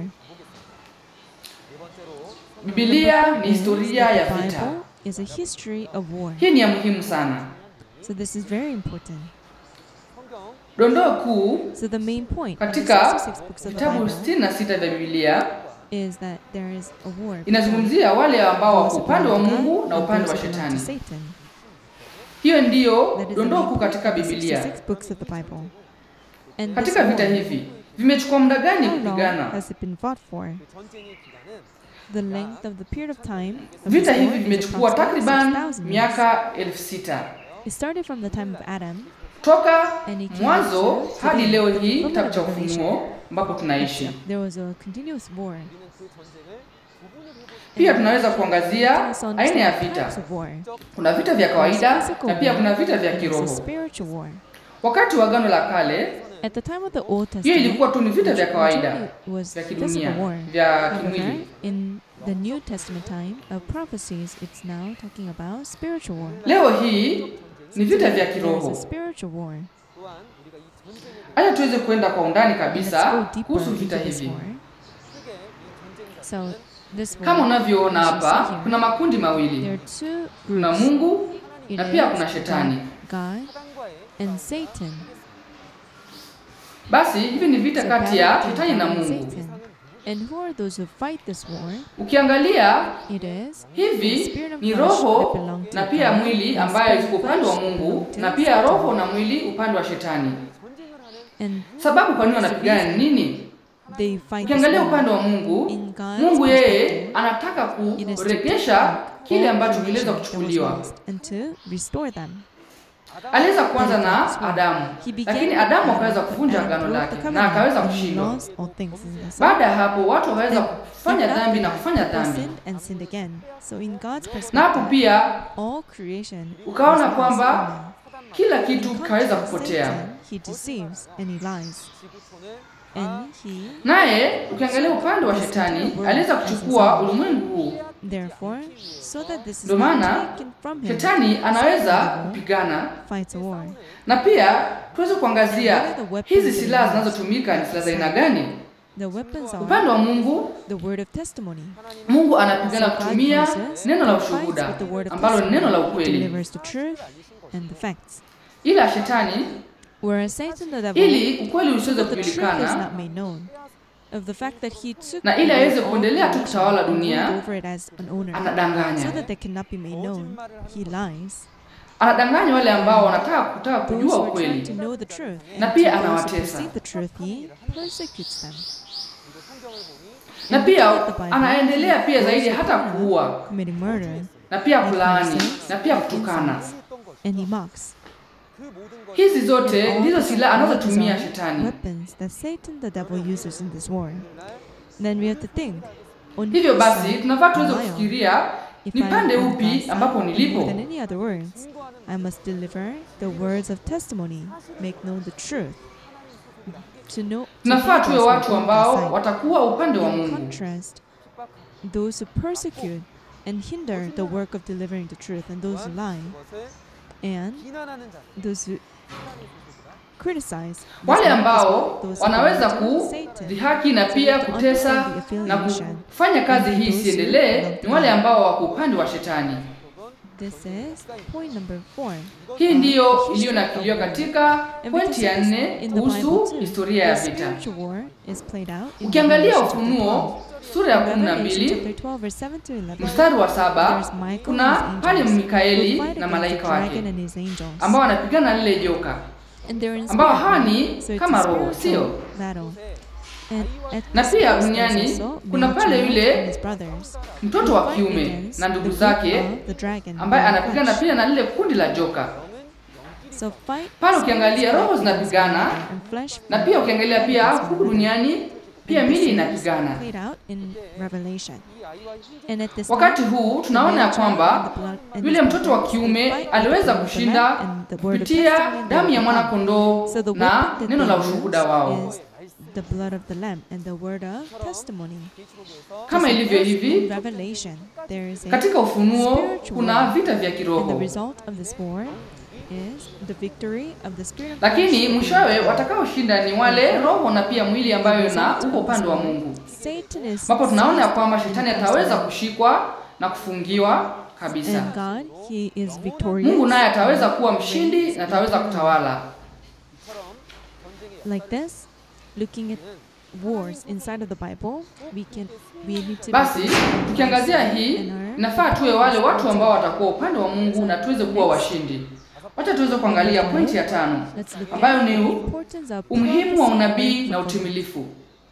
Biblia ni historia ya vita. Is a history of war. Hii ni ya muhimu sana. So this is very important. Dondoo kuu so the main point katika vitabu 66 vya Biblia is that there is a war. Inazungumzia wale ambao wako upande wa Mungu na upande wa Shetani. Hiyo ndiyo dondoo kuu katika Biblia. Katika vita hivi vimechukua muda gani kupigana? The length of the period of time. Vita hivi vimechukua takriban miaka 6000. It started from the time of Adam. Toka mwanzo hadi leo hii kitabu cha Ufunuo ambapo tunaishi. There was a continuous war. Pia tunaweza kuangazia aina ya vita. Kuna vita vya kawaida na pia kuna vita vya kiroho. Wakati wa Agano la Kale, at the time of the Old Testament, hiyo ilikuwa tu ni vita vya kawaida vya kidunia, vya kimwili. In the New Testament time of prophecies, it's now talking about spiritual war. Leo hii ni vita vya kiroho. Acha tuweze kwenda kwa undani kabisa kuhusu vita hivi. So kama unavyoona hapa, kuna makundi mawili. Kuna Mungu na pia kuna Shetani. God and Satan. Basi hivi ni vita kati ya Shetani na Mungu. And who are those who fight this war? Ukiangalia hivi ni roho na pia mwili ambayo iko upande wa Mungu na pia roho na mwili upande wa Shetani. Sababu kwa nini wanapigana ni nini? Ukiangalia upande wa Mungu, Mungu yeye anataka kurejesha kile ambacho kiliweza kuchukuliwa. Aliweza kuanza na Adamu, lakini Adamu akaweza kuvunja agano lake na akaweza kushindwa. Baada ya hapo watu waweza kufanya dhambi na kufanya dhambi. Na hapo pia ukaona kwamba kila kitu kaweza kupotea. Naye ukiangalia upande wa Shetani aliweza kuchukua ulimwengu huu. Ndio maana Shetani anaweza kupigana. Na pia tuweze kuangazia hizi silaha zinazotumika ni silaha za aina gani. Upande wa Mungu, Mungu anapigana kutumia neno la ushuhuda ambalo ni neno la ukweli. Ila Shetani, ili ukweli usiweze kujulikana na ili aweze kuendelea tu kutawala dunia, anadanganya. Anadanganya wale ambao wanataka kujua ukweli, na pia anawatesa. Na pia anaendelea pia zaidi hata kuua, na pia kulaani, na pia kutukana. Hizi zote ndizo silaha anazotumia Shetani. Hivyo basi tunafaa tuweze kufikiria ni pande upi ambapo nilipo. Tunafaa tuwe watu ambao watakuwa upande wa Mungu. Those who persecute and hinder the work of delivering the truth, and those who lie, and those who criticize, wale ambao wanaweza kudhihaki na pia kutesa na kufanya kazi hii isiendelee ni wale ambao wako upande wa Shetani. This is point number 4. Hii ndiyo iliyonakiliwa katika pointi ya 4 kuhusu historia ya vita. Ukiangalia Ufunuo sura ya 12 mstari wa 7, kuna pale Mikaeli na malaika wake ambao wanapigana na lile joka, ambao hawa ni kama roho, sio? Na pia duniani kuna pale yule mtoto wa kiume na ndugu zake ambaye anapigana pia na lile kundi la joka. Pale ukiangalia roho zinapigana, na pia ukiangalia pia huku duniani pia mili inapigana. Wakati huu tunaona ya kwamba yule mtoto wa kiume aliweza kushinda kupitia damu ya mwana kondoo na neno la ushuhuda wao. The blood of the lamb and the word of testimony. Kama ilivyo hivi, katika Ufunuo kuna vita vya the kiroho, result of this war is the victory of the spirit of lakini mwishowe watakaoshinda ni wale roho na pia mwili ambayo na uko upande wa Mungu, Satan is ambapo tunaona ya kwamba shetani ataweza kushikwa na kufungiwa kabisa. and God, he is victorious. Mungu naye ataweza kuwa mshindi na ataweza kutawala. Like this, looking at wars inside of the Bible, we need to Basi tukiangazia hii, inafaa tuwe wale watu ambao watakuwa upande wa Mungu na tuweze kuwa washindi. Wacha tuweze kuangalia pointi ya 5 ambayo ni umuhimu wa unabii na utimilifu.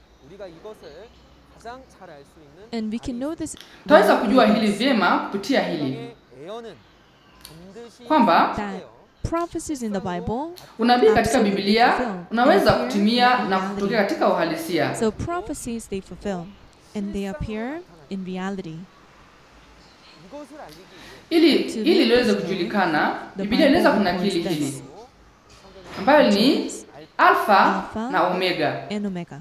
and we can know this Tutaweza kujua hili vyema kupitia hili kwamba that prophecies in the Bible, unabii katika Biblia unaweza kutimia na kutokea katika uhalisia. so prophecies they fulfill and they appear in reality. Ili liweze kujulikana, Biblia inaweza kunakili hili ambayo ni Alfa na Omega. And Omega.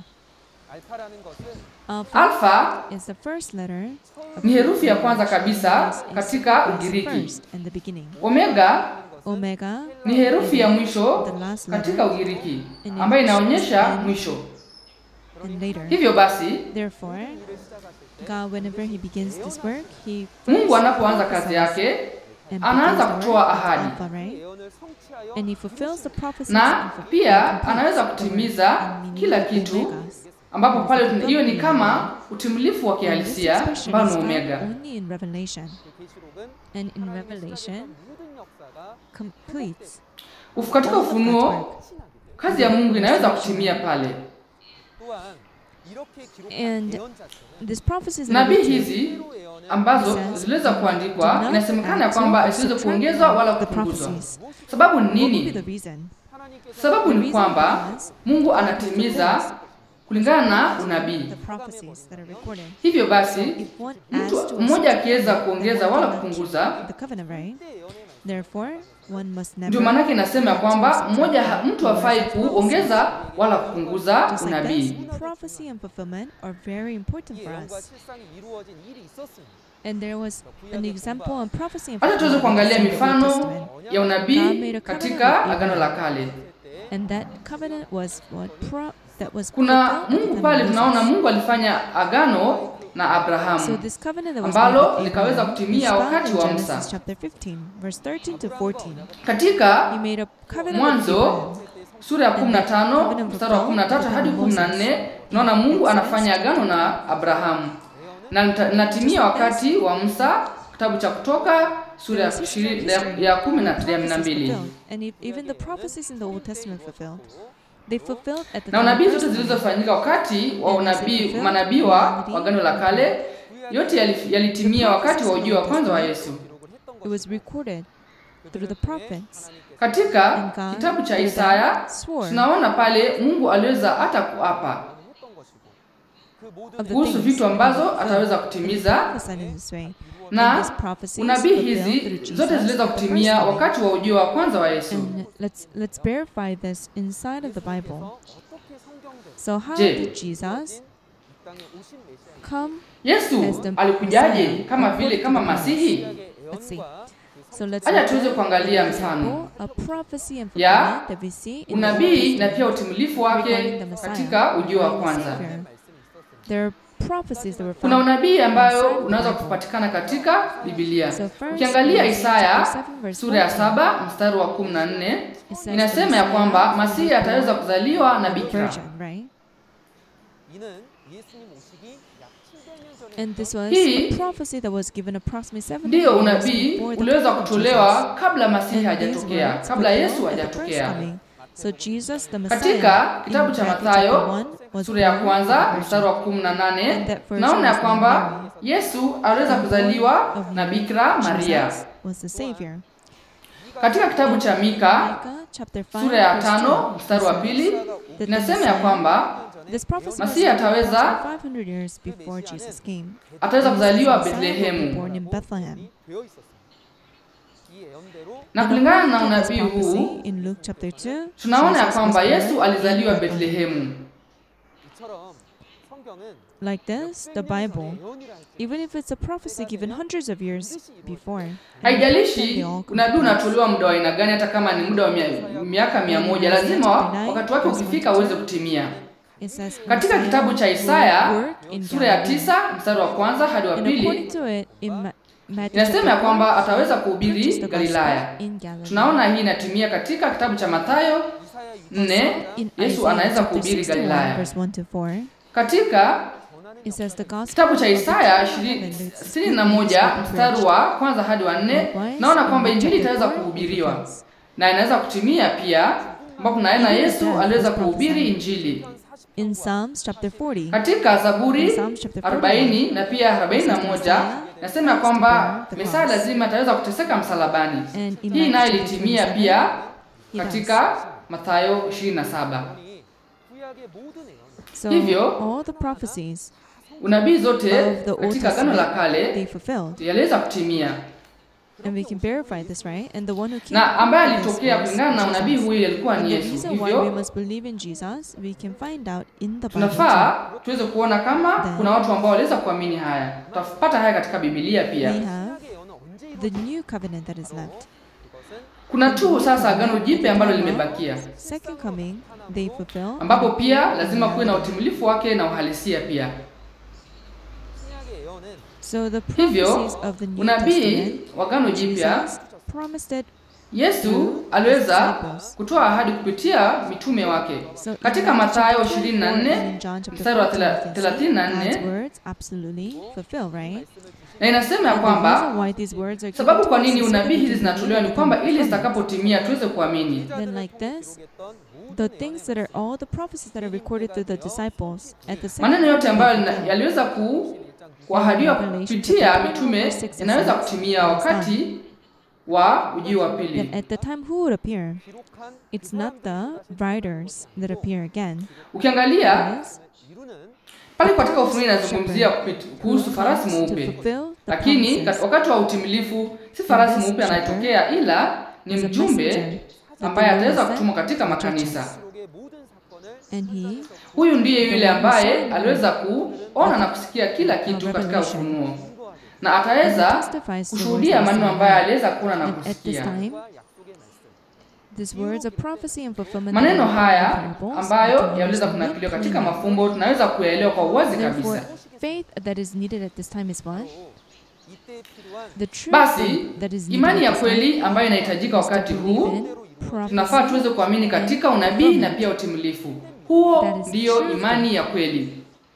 Alfa is the first letter ni herufi ya kwanza kabisa katika Ugiriki. first and the beginning. Omega Ni herufi ya mwisho katika Ugiriki ambayo inaonyesha mwisho. and later. Hivyo basi, Therefore, God, whenever he begins this work, he Mungu anapoanza kazi yake and anaanza begins the kutoa work of ahadi, Alpha, right? And he fulfills the prophecies na and pia anaweza kutimiza kila kitu, ambapo pale hiyo ni kama utimilifu wa kihalisia ambao ni Omega. only in Revelation. And in Revelation completes Katika Ufunuo kazi ya Mungu inaweza kutimia pale. and these prophecies that Nabii are written hizi ambazo ziliweza kuandikwa inasemekana kwamba isiweze kuongezwa wala the kupunguzwa. prophecies. Sababu ni What will be nini? the reason? Sababu ni kwamba Mungu anatimiza kulingana na unabii. The prophecies that are recorded. Hivyo basi, If one adds to mtu a mmoja certain akiweza covenant, kuongeza wala kupunguza, the covenant, right? Therefore, one must ndio never. maana yake inasema ya kwamba mtu hafai kuongeza wala kupunguza Just like unabii. this, prophecy and fulfillment are very important for us. And there was an example on prophecy and Hata tuweze kuangalia in the Old mifano Testament. ya unabii katika Agano la Kale. And that covenant was that was Kuna fulfilled at the Mungu time pale of tunaona Moses. Mungu alifanya agano na So Abrahamu this covenant that was ambalo made with likaweza Abraham kutimia is found wakati in wa Genesis Musa. chapter 15, verse 13 to 14. He Katika made a covenant with Mwanzo Abraham. sura ya 15 mstari wa 13 hadi 14, tunaona Mungu anafanya agano na Abrahamu na natimia wakati wa Musa. Kitabu cha Kutoka sura ya 12. And even the prophecies in the Old Testament fulfilled. They fulfilled at the Na time unabii of zote Moses. zilizofanyika wakati wa manabii wa Agano la Kale yote yalitimia wakati wa ujio wa kwanza wa Yesu. It was recorded through the prophets. Katika kitabu cha Isaya tunaona pale Mungu aliweza hata kuapa kuhusu vitu ambazo ataweza kutimiza, na unabii hizi zote ziliweza kutimia wakati wa ujio wa kwanza wa Yesu. And let's verify this inside of the Bible. So how Je, did Jesus come? Yesu alikujaje kama Masihi? Let's see. So let's Acha look tuweze at kuangalia example, mfano a prophecy and ya fulfillment that we see in the Old unabii na Testament pia utimilifu wake katika ujio wa kwanza. There are prophecies that were Kuna found unabii ambayo inside the unaweza Bible. kupatikana katika Biblia. So first, Ukiangalia Isaya chapter 7 verse sura ya 14, 7 mstari wa 14 it says inasema ya the kwamba Messiah Masihi ataweza kuzaliwa na bikira. virgin, right? And this was Hii a prophecy that was given approximately 70 ndiyo years unabii before the uliweza coming of kutolewa Jesus. kabla Masihi And these hajatokea, words kabla were Yesu fulfilled at the first hajatokea. coming. So Jesus the Messiah Katika in kitabu cha Matthew Mathayo chapter 1 was sura ya born kwanza of a mstari wa virgin. 18 And that virgin naona ya was kwamba Mary. Yesu aliweza kuzaliwa na bikira Maria. Jesus was the Savior. Katika kitabu cha Mika Micah chapter 5 sura ya verse 5 2 mstari wa 2 that the inasema ya Messiah kwamba This prophecy was Masihi ataweza 500 years before Jesus came. Ataweza kuzaliwa Messiah will be Bethlehemu. born in Bethlehem. Na kulingana na unabii huu In Luke chapter 2, tunaona ya Jesus kwamba was born Yesu alizaliwa in Bethlehem. Bethlehemu. Like this, the Bible, even if it's a prophecy given hundreds of years before, Haijalishi unabii unatolewa muda wa aina gani, hata kama ni muda wa miaka 100, lazima wakati wake ukifika uweze kutimia. it says Katika kitabu cha Isaya sura ya 9 mstari wa kwanza hadi wa and according pili to it, in Matthew inasema ya chapter kwamba ataweza 4, kuhubiri preach the Galilaya. gospel in Galilee. Tunaona hii inatimia katika kitabu cha Mathayo 4, In Yesu Isaiah anaweza chapter kuhubiri 61, Galilaya. verse 1 to 4, Katika it says the gospel kitabu cha of the Isaya kingdom of heaven 61 mstari wa kwanza hadi wa 4, naona kwamba injili itaweza kuhubiriwa na inaweza kutimia pia, ambapo naena Yesu aliweza kuhubiri injili. in Psalms chapter 40. Katika Zaburi 40 na pia 41 nasema kwamba Mesaya lazima ataweza kuteseka msalabani. Hii nayo ilitimia pia katika Mathayo 27. So Hivyo, all the prophecies unabii zote of the Old katika Agano la Testament, they Kale fulfilled. yaliweza kutimia, And we can verify this, right? And the one who came na ambaye with this alitokea was kulingana na unabii Jesus. huyu alikuwa And ni the Yesu. reason why we Hivyo must believe in Jesus, we can find out in the Bible. tunafaa tuweze kuona kama Then, kuna watu ambao waliweza kuamini haya. Tutapata haya katika Biblia pia. We have the new covenant that is left. Kuna tu sasa Agano Jipya ambalo limebakia, Second coming, they fulfill. ambapo pia lazima kuwe na utimilifu wake na uhalisia pia. So the Hivyo prophecies of the New unabii Testament, wa Agano Jipya, Jesus promised it. Yesu aliweza kutoa ahadi kupitia mitume wake. So Katika in Mathayo chapter 24 and 24 in John chapter mstari wa 14, God's 34, words absolutely fulfill, right? na inasema ya And the reason kwamba why these words are sababu given kwa to us nini is so that unabii we hizi can zinatolewa ni believe kwamba them. ili zitakapotimia tuweze kuamini. Then like this, the things that are all the prophecies that are recorded through the disciples at the second Maneno yote ambayo coming, yaliweza kuahidiwa kupitia mitume yanaweza kutimia wakati wa ujio wa then pili. at the time who would appear? It's not the writers that appear again. Ukiangalia It is pale katika Ufunuo inazungumzia kuhusu who farasi comes to mweupe, fulfill the lakini promises. wakati wa utimilifu si farasi mweupe anayetokea, ila ni Is a mjumbe messenger that ambaye the Lord ataweza sent kutumwa katika to makanisa. churches. And he Huyu ndiye yule ambaye aliweza kuona na kusikia kila kitu katika Ufunuo, na ataweza kushuhudia maneno ambayo aliweza kuona na and at this kusikia. time, these words of prophecy and fulfillment Maneno of haya parables, ambayo we can yaliweza understand kunakiliwa it katika clearly. mafumbo tunaweza kuyaelewa kwa uwazi Therefore, kabisa. faith that is needed at this time is what? The true Basi faith that is needed imani ya at this time kweli ambayo inahitajika is to wakati believe huu, in tunafaa prophecy. tuweze kuamini katika unabii na pia utimilifu. Huo That is ndiyo true imani ya kweli.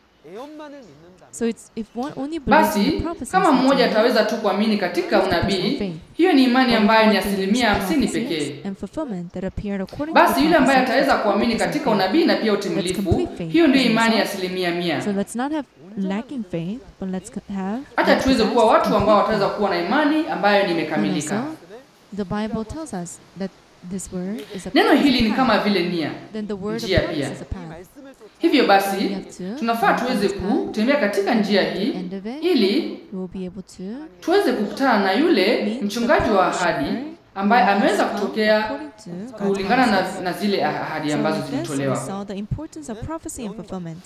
So it's if one only believes in the Basi prophecies kama that's mmoja in it, ataweza tu kuamini katika 50% unabii, faith. hiyo ni imani But if ambayo ni one believes 50% prophecies pekee. and fulfillment that appeared according to Basi the yule ambaye prophecies, ataweza kuamini 100% katika faith. unabii na pia That's utimilifu, complete faith. hiyo ndio in imani ya itself. 100%. So let's not have lacking faith, but let's have. Acha tuweze kuwa complete watu ambao faith. wataweza kuwa na imani ambayo ni And imekamilika. also, the Bible tells us that this word is a Neno hili ni path. kama vile nia. Then the word of njia God pia. is a path. Hivyo We basi have to tunafaa tuweze kutembea katika njia hii end of it, ili we will be able to tuweze kukutana na yule mchungaji wa ahadi ambaye ameweza kutokea according to God's kulingana promises. na zile ahadi So ambazo with this, we zilitolewa. saw the importance of prophecy and fulfillment.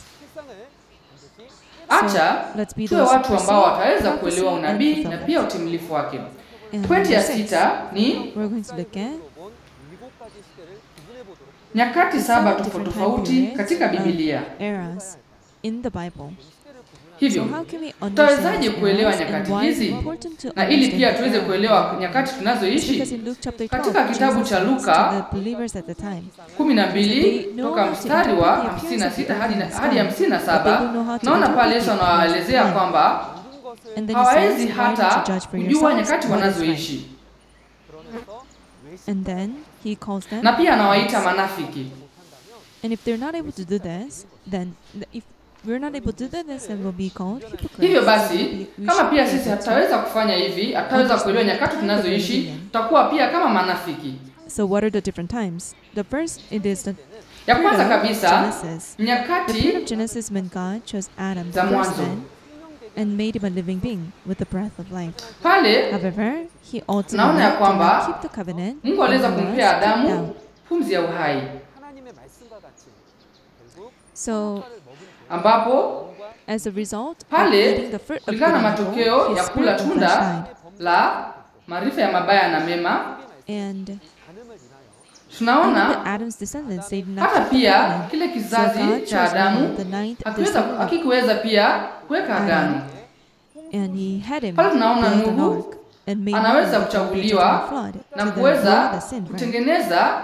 Acha let's be tuwe those watu ambao who wataweza prophecy kuelewa and unabii na fulfillment. pia utimilifu wake. And Pointi ya number 6, 6 ni we're going to look at nyakati 7 different time tofauti periods katika of Biblia. eras in the Bible. Hivyo So how can we tutawezaje understand kuelewa eras and nyakati why is it hizi, important to na ili pia understand tuweze era? kuelewa nyakati Because tunazoishi? in Luke chapter 12, Katika kitabu Jesus cha says Luka to the believers at the time, 12 toka mstari wa 56 hadi 57, naona pale Yesu anawaelezea kwamba and then he hawawezi says, why don't you hata judge for kujua yourselves nyakati what is right? wanazoishi, And then he calls them, na pia anawaita manafiki. and if they're not able to do this, then if we're not able to do this, then we'll be called hypocrites. Hivyo basi We kama should pia be sisi able to- hatutaweza kufanya hivi, hatutaweza kuelewa nyakati tunazoishi, tutakuwa pia kama manafiki. So what are the different times? The first, it is the Ya kwanza kabisa, the period of Genesis when God chose Adam, the first man, and made him a living being with the breath of life. However, he ultimately did not keep the covenant. Mungu aliweza kumpea Adamu pumzi ya uhai. So, ambapo as a result pale kulingana na matokeo ya kula tunda la maarifa ya mabaya na mema, and tunaona hata pia kile kizazi cha Adamu hakikuweza pia kuweka agano. Pale tunaona Nuhu anaweza kuchaguliwa na kuweza kutengeneza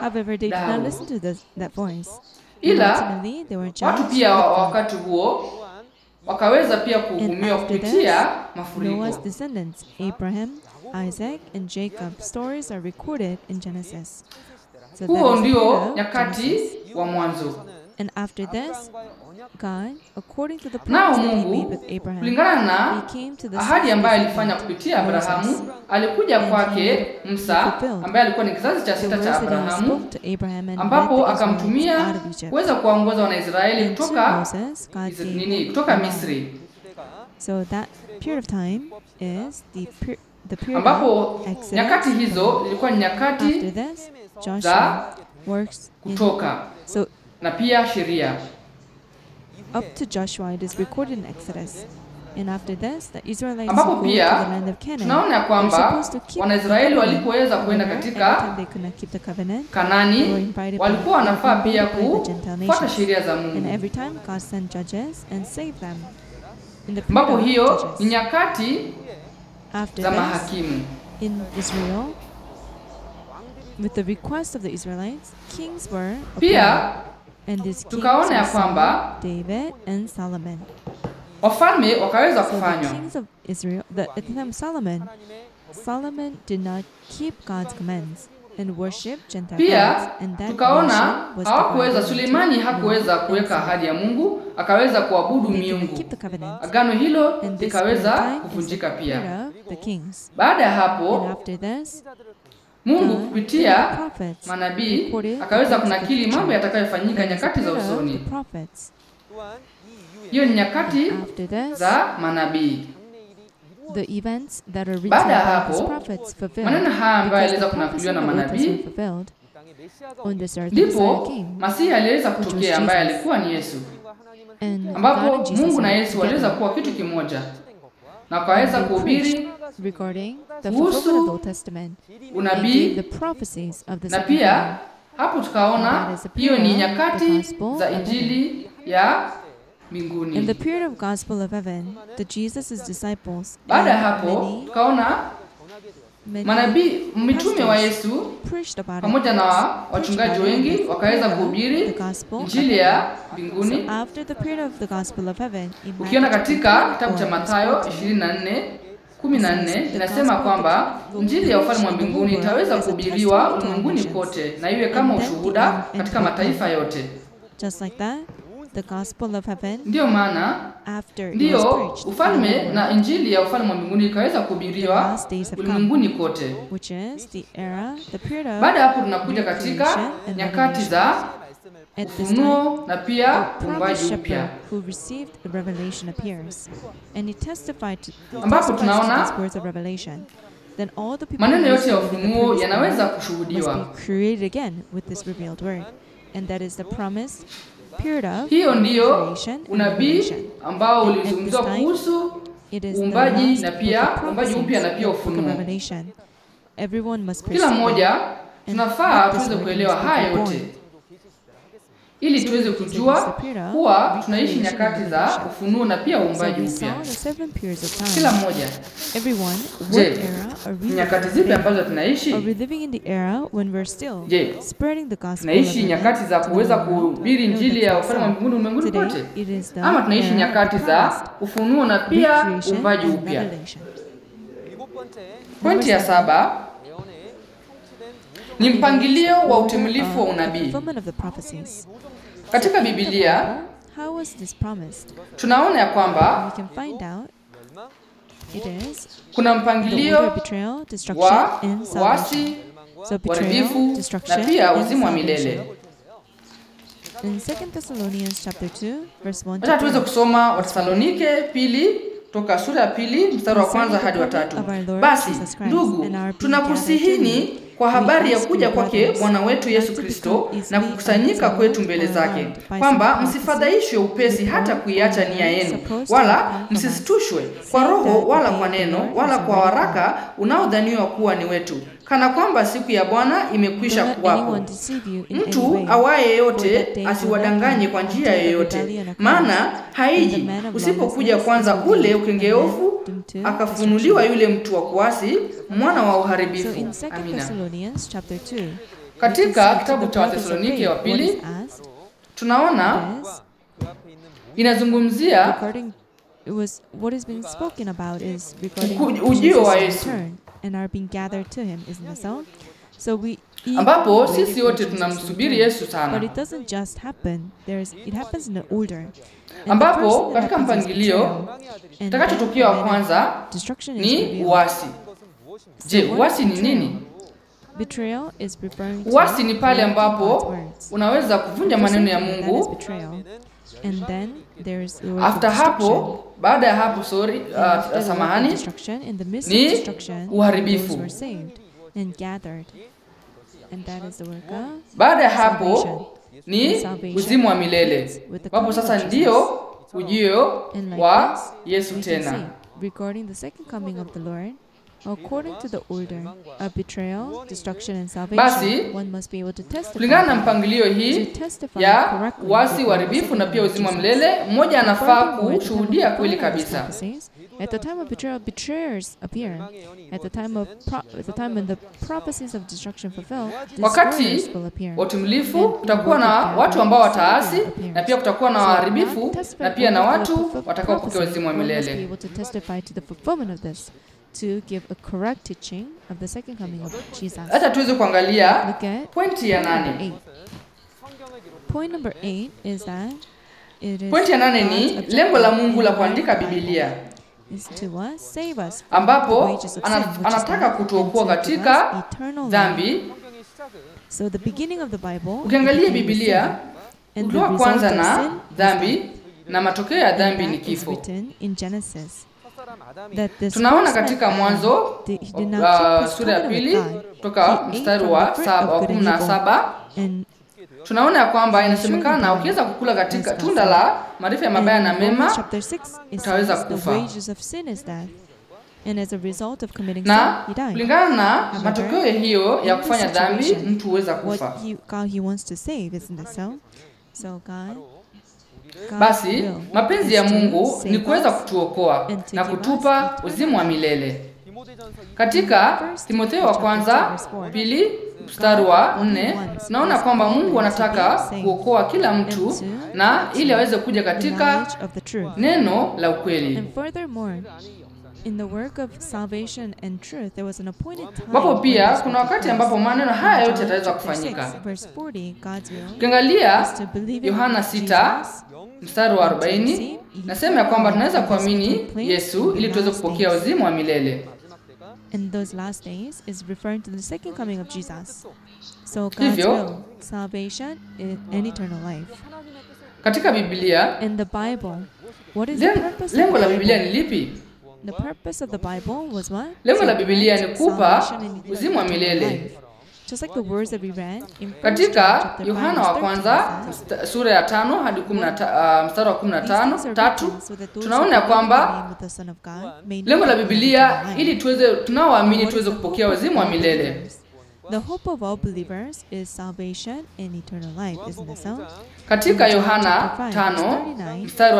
dawa. Ila watu pia wakati huo wakaweza pia kuhukumiwa kupitia mafuriko. Abraham, Isaac and Jacob stories are recorded in Genesis. So huo ndio nyakati wa mwanzo. And after this, God, according to the promise that he made with Abraham, kulingana na ahadi ambayo alifanya kupitia Abrahamu, alikuja kwake Musa ambaye alikuwa ni kizazi cha sita cha Abrahamu, ambapo akamtumia kuweza kuwaongoza Wanaisraeli kutoka Misri. So that period of time is the period ambapo nyakati hizo ilikuwa nyakati za kutoka na pia sheria. Up to Joshua it is recorded in Exodus. And after this, the Israelites go to the land of Canaan. Tunaona kwamba Wanaisraeli walipoweza kwenda katika Kanani, walikuwa wanafaa pia kufuata sheria za Mungu. And every time God sent judges and saved them. Ambapo hiyo ni nyakati za mahakimu. In Israel, with the request of the Israelites, kings were pia and these kings tukaona ya kwamba David and Solomon. Wafalme wakaweza kufanywa. The kings of Israel, at the time Solomon did not keep God's commands and worship Gentile gods, and that tukaona hawakuweza, Sulemani hakuweza kuweka ahadi ya Mungu, akaweza kuabudu miungu. Agano hilo likaweza kuvunjika pia. Baada ya hapo Mungu kupitia manabii akaweza kunakili mambo yatakayofanyika nyakati za usoni. Hiyo ni nyakati za manabii. Baada ya hapo maneno haya ambayo yaliweza kunakiliwa na manabii, ndipo Masihi aliweza kutokea ambaye alikuwa ni Yesu, ambapo Mungu na Yesu waliweza kuwa kitu kimoja na wakaweza kuhubiri kuhusu unabii. Na pia hapo tukaona hiyo ni nyakati za Injili ya mbinguni. In the period of gospel of heaven, Jesus' disciples, baada ya hapo tukaona manabii, mitume wa Yesu pamoja na wachungaji wengi wakaweza kuhubiri Injili ya mbinguni. Ukiona katika kitabu cha Mathayo 24:14 inasema kwamba Injili ya ufalme wa mbinguni itaweza kuhubiriwa ulimwenguni kote na iwe kama ushuhuda katika mataifa yote. Just like that, the gospel of heaven, ndio maana ndio ufalme na Injili ya ufalme wa mbinguni ikaweza kuhubiriwa ulimwenguni kote. Baada hapo tunakuja katika nyakati za ufunuo na pia uumbaji upya, ambapo tunaona maneno yote ya ufunuo yanaweza kushuhudiwa. Hiyo ndiyo unabii ambao ulizungumzwa kuhusu uumbaji na pia uumbaji upya na pia ufunuo. Kila mmoja tunafaa tuweze kuelewa haya yote ili tuweze kujua kuwa tunaishi nyakati za ufunuo na pia uumbaji upya. Kila mmoja, je, nyakati zipi ambazo tunaishi? Je, tunaishi nyakati za kuweza kuhubiri Injili ya ufalme wa mbinguni ulimwenguni kote, ama tunaishi nyakati za ufunuo na pia uumbaji upya? Pointi ya 7 ni mpangilio wa utimilifu wa unabii. Katika Biblia tunaona ya kwamba kuna mpangilio wa uasi, uharibifu na pia uzima wa milele. In 2 Thessalonians chapter 2, verse 1 to Acha tuweze 10. kusoma Wathesalonike pili toka sura ya pili mstari wa kwanza hadi wa 3. Basi ndugu, tunakusihini kwa habari ya kuja kwake Bwana wetu Yesu Kristo na kukusanyika kwetu mbele zake, kwamba msifadhaishwe upesi hata kuiacha nia yenu, wala msisitushwe kwa roho wala kwa neno wala kwa waraka unaodhaniwa kuwa ni wetu, kana kwamba siku ya Bwana imekwisha kuwapo. Mtu awaye yote asiwadanganye kwa njia yoyote, maana haiji usipokuja kwanza ule ukengeufu akafunuliwa yule mtu wa kuasi, mwana wa uharibifu. Amina. Katika kitabu cha Wathesalonike wa pili tunaona inazungumzia ujio wa Yesu, ambapo sisi wote tunamsubiri Yesu sana, ambapo katika mpangilio kitakachotokea wa kwanza ni uasi. Je, uasi ni nini? Uasi ni pale ambapo unaweza kuvunja maneno ya Mungu. After hapo, baada ya hapo, samahani, ni uharibifu. Baada ya hapo ni uzima wa milele, ambapo sasa ndio ujio wa Yesu tena. According to the order of betrayal, destruction and salvation, one must be able to testify. Kulingana na mpangilio hii ya uasi, uharibifu na pia uzima milele, mmoja anafaa kushuhudia kweli kabisa. At the time of betrayal, betrayers appear. At the time when the prophecies of destruction fulfill, destroyers will appear. Utimilifu kutakuwa na watu ambao wataasi, na pia kutakuwa na waharibifu, na pia na watu watakaopokea uzima milele. To give a correct teaching of the second coming of Jesus. Acha tuweze kuangalia pointi ya 8. Point number 8 is that pointi ya 8 ni lengo la Mungu la kuandika Biblia, ambapo anataka kutuokoa katika dhambi. So the beginning of the Bible, ukiangalia Biblia, kutoa kwanza na dhambi na matokeo ya dhambi ni kifo. Tunaona katika Mwanzo sura ya pili kutoka mstari wa 17, tunaona ya kwamba inasemekana ukiweza kukula katika tunda la maarifa ya mabaya na mema utaweza kufa. Na kulingana na matokeo hiyo ya kufanya dhambi, mtu huweza kufa. Basi mapenzi ya Mungu ni kuweza kutuokoa na kutupa uzima wa milele. Katika Timotheo wa kwanza pili mstari wa 4 tunaona kwamba Mungu anataka kuokoa kila mtu na ili aweze kuja katika neno la ukweli. In the work of salvation and truth, there was an appointed time. Wapo pia kuna wakati ambapo maneno haya yote yataweza kufanyika. Ukiangalia Yohana 6 mstari wa 40 nasema kwamba tunaweza kuamini Yesu ili tuweze kupokea uzima wa milele. And those last days is referring to the second coming of Jesus. So God's will, salvation and eternal life. Katika Biblia, in the Bible, what is the purpose? Lengo la Biblia ni lipi? The purpose of the Bible was what? Lengo la Biblia ni kupa uzima wa milele. Just like the words that we read in katika Yohana wa kwanza sura ya 5 hadi mstari wa 15 tunaona kwamba lengo la Biblia ili tunaoamini tuweze kupokea uzima wa milele. The hope of all believers is salvation and eternal life, isn't it so? Katika Yohana 5 mstari wa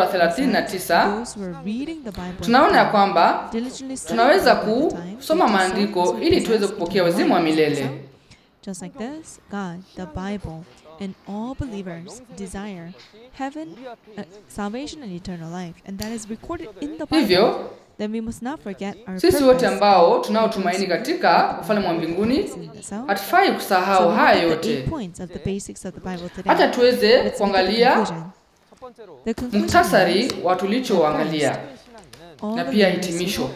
39 tunaona kwamba tunaweza kusoma maandiko ili tuweze kupokea uzima wa milele. Just like this, God, the Bible, and all believers desire heaven, salvation and eternal life, and that is recorded in the Bible. Then we must not forget our purpose. Sisi wote ambao tunaotumaini katika ufalme wa mbinguni hatufai kusahau haya yote. Hata tuweze kuangalia muhtasari wa tulichoangalia na pia hitimisho.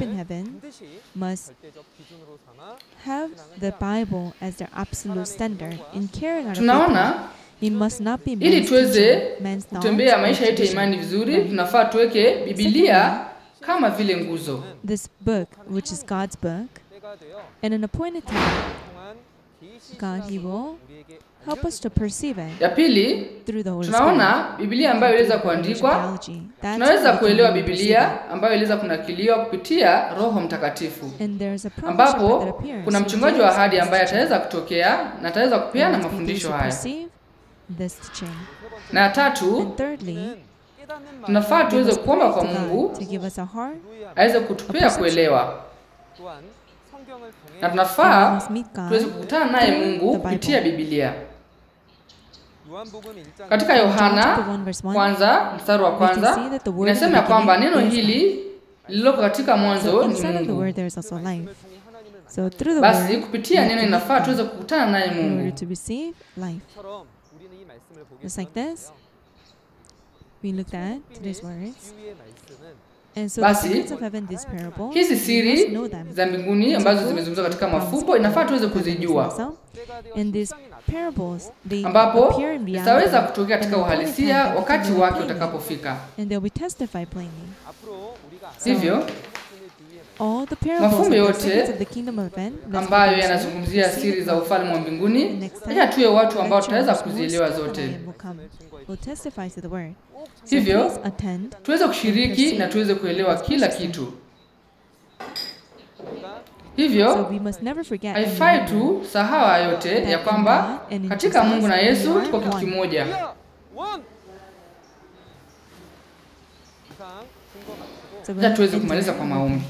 Have the Bible as their absolute standard in carrying out. Tunaona Ili tuweze kutembea maisha yetu ya imani vizuri, tunafaa tuweke Biblia kama vile nguzo. This book, which is God's book, in an appointed time, God, He will help us to perceive it. Ya pili, tunaona Biblia ambayo iliweza kuandikwa. Tunaweza kuelewa Biblia ambayo iliweza kunakiliwa kupitia Roho Mtakatifu, ambapo kuna mchungaji wa ahadi ambaye ataweza kutokea na ataweza kupeana mafundisho haya. Na tatu, tunafaa tuweze kuomba kwa Mungu aweze kutupea kuelewa. Na tunafaa tuweze kukutana naye Mungu kupitia Biblia. Katika Yohana 1:1 inasema kwamba neno hili lililoko katika mwanzo ni Mungu. Basi kupitia neno inafaa tuweze kukutana naye Mungu. Just like this, we looked at today's words. And so basi hizi siri za mbinguni ambazo zimezungumzwa katika mafumbo inafaa tuweze kuzijua, ambapo zitaweza kutokea katika uhalisia wakati wake utakapofika. Hivyo mafumbo yote ambayo yanazungumzia siri za ufalme wa mbinguni, acha tuwe watu ambao tutaweza kuzielewa zote. Hivyo tuweze kushiriki na tuweze kuelewa kila kitu. Hivyo haifai tu sahau yote ya kwamba katika Mungu na Yesu tuko kitu kimoja. Acha tuweze kumaliza kwa maombi.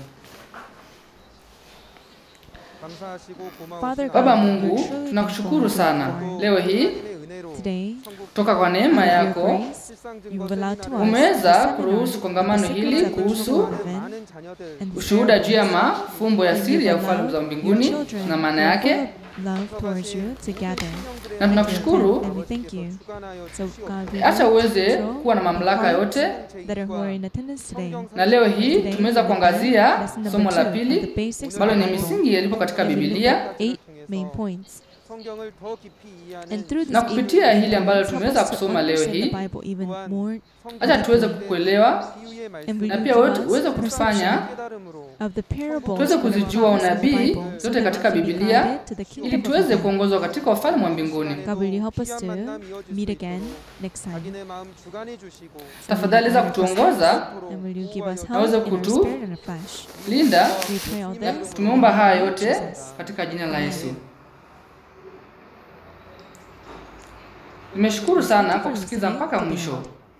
Baba Mungu, tunakushukuru sana leo hii kutoka kwa neema yako umeweza kuruhusu kongamano hili kuhusu ushuhuda juu ya mafumbo ya siri ya ufalme wa mbinguni na maana yake. Na tunakushukuru, acha uweze kuwa na mamlaka yote. Na leo hii tumeweza kuangazia somo la pili ambalo ni misingi yalipo katika Biblia. Na kupitia hili ambalo tumeweza kusoma leo hii, acha tuweze kukuelewa na pia uweze kutufanya tuweze kuzijua unabii zote katika Biblia ili tuweze kuongozwa katika ufalme wa mbinguni. Tafadhali za kutuongoza na uweze kutulinda. Tumeomba haya yote katika jina la Yesu. Nimeshukuru sana kwa kusikiza mpaka mwisho.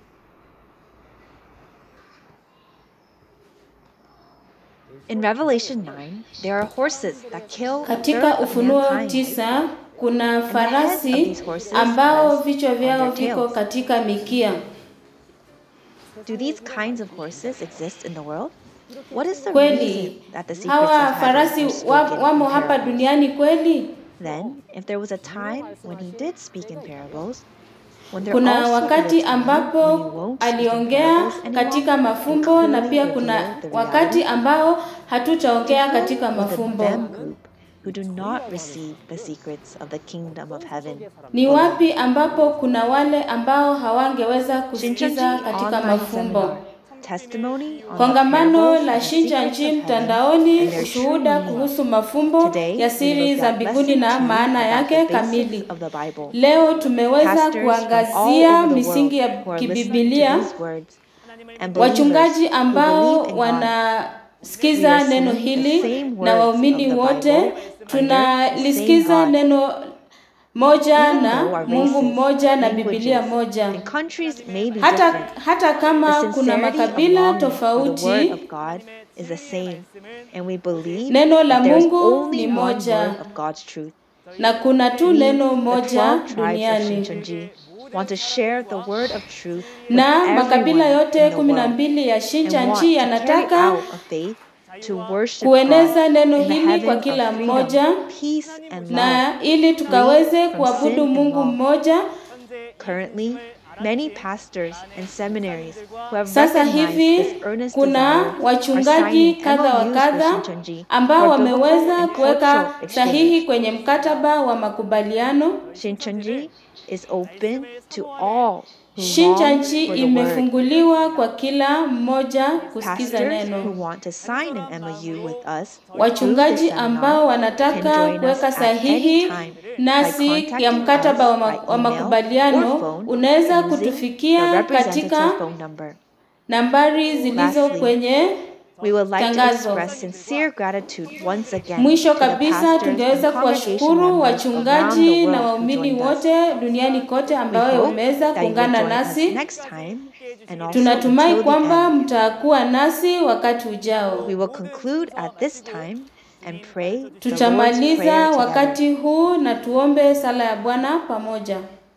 In Revelation 9, there are horses that kill. Katika Ufunuo 9 kuna farasi ambao vichwa vyao viko katika mikia. Do these kinds of horses exist in the world? What is the Kweli reason that the secrets hawa of farasi wamo hapa duniani kweli? Then, if there was a time when he did speak in parables, kuna wakati ambapo aliongea katika mafumbo na pia kuna wakati ambao hatutaongea katika mafumbo. Who do not receive the secrets of the kingdom of heaven. Ni wapi ambapo kuna wale ambao hawangeweza kusikiza katika mafumbo? Kongamano la Shinjanji mtandaoni, ushuhuda kuhusu mafumbo ya siri za mbinguni na maana yake kamili. Leo tumeweza kuangazia misingi ya kibibilia. Wachungaji ambao wanasikiza neno hili na waumini wote tunalisikiza neno moja na Mungu mmoja na Biblia moja. Hata kama kuna makabila tofauti, neno la Mungu ni moja na kuna tu neno moja duniani. Na makabila yote 12 ya Shinjanji yanataka kueneza neno hili kwa kila mmoja, na ili tukaweze kuabudu Mungu mmoja Many pastors and seminaries who have Sasa recognized hivi this earnest kuna desire are wachungaji signing kadha wa MOUs kadha with Shincheonji ambao for biblical wameweza and kuweka cultural sahihi exchange. kwenye mkataba wa makubaliano. Shincheonji is open to all who long Shincheonji for the word. imefunguliwa kwa kila mmoja kusikiza Pastors neno. who want to sign an MOU with us Wachungaji ambao wanataka kuweka sahihi nasi ya mkataba wa makubaliano, unaweza kutufikia katika nambari zilizo kwenye We would like to tangazo. express sincere gratitude once again Mwisho to the kabisa, pastors tungeweza and congregation kuwashukuru members wachungaji around the na world who waumini joined us. wote duniani kote We ambao hope wameweza that you will kuungana join us nasi. next time and also Tunatumai until the kwamba end. mtakuwa nasi wakati ujao. We will conclude at this time and pray the Lord's Tutamaliza Prayer together. wakati huu na tuombe sala ya Bwana pamoja.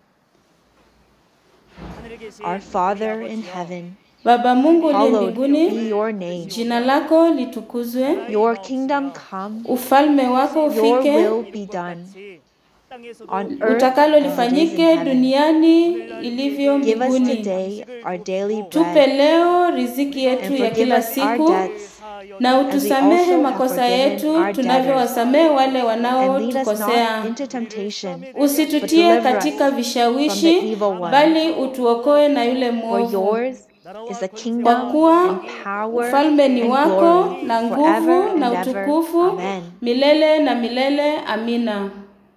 Our Father in heaven, Baba Mungu uliye hallowed be mbinguni, your name. jina lako litukuzwe, Your kingdom come, ufalme wako your ufike, will be done on earth utakalo as it is in lifanyike heaven. duniani ilivyo Give us mbinguni. today our daily Tupe bread, leo riziki yetu and ya forgive kila us our siku, debts, na as we utusamehe also have makosa forgiven yetu our debtors. tunavyowasamehe wale And lead us wanaotukosea. not into temptation, but Usitutie deliver us katika from the vishawishi, evil one. bali utuokoe na yule For mwovu. yours is the Kwa kingdom kuwa and power ufalme ni and wako glory na forever nguvu and na ever. utukufu Amen. milele na milele. Amina.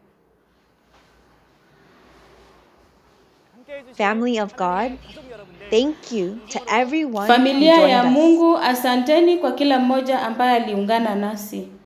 Family of God, thank you to everyone who Familia ya joined us. Mungu, asanteni kwa kila mmoja ambaye aliungana nasi.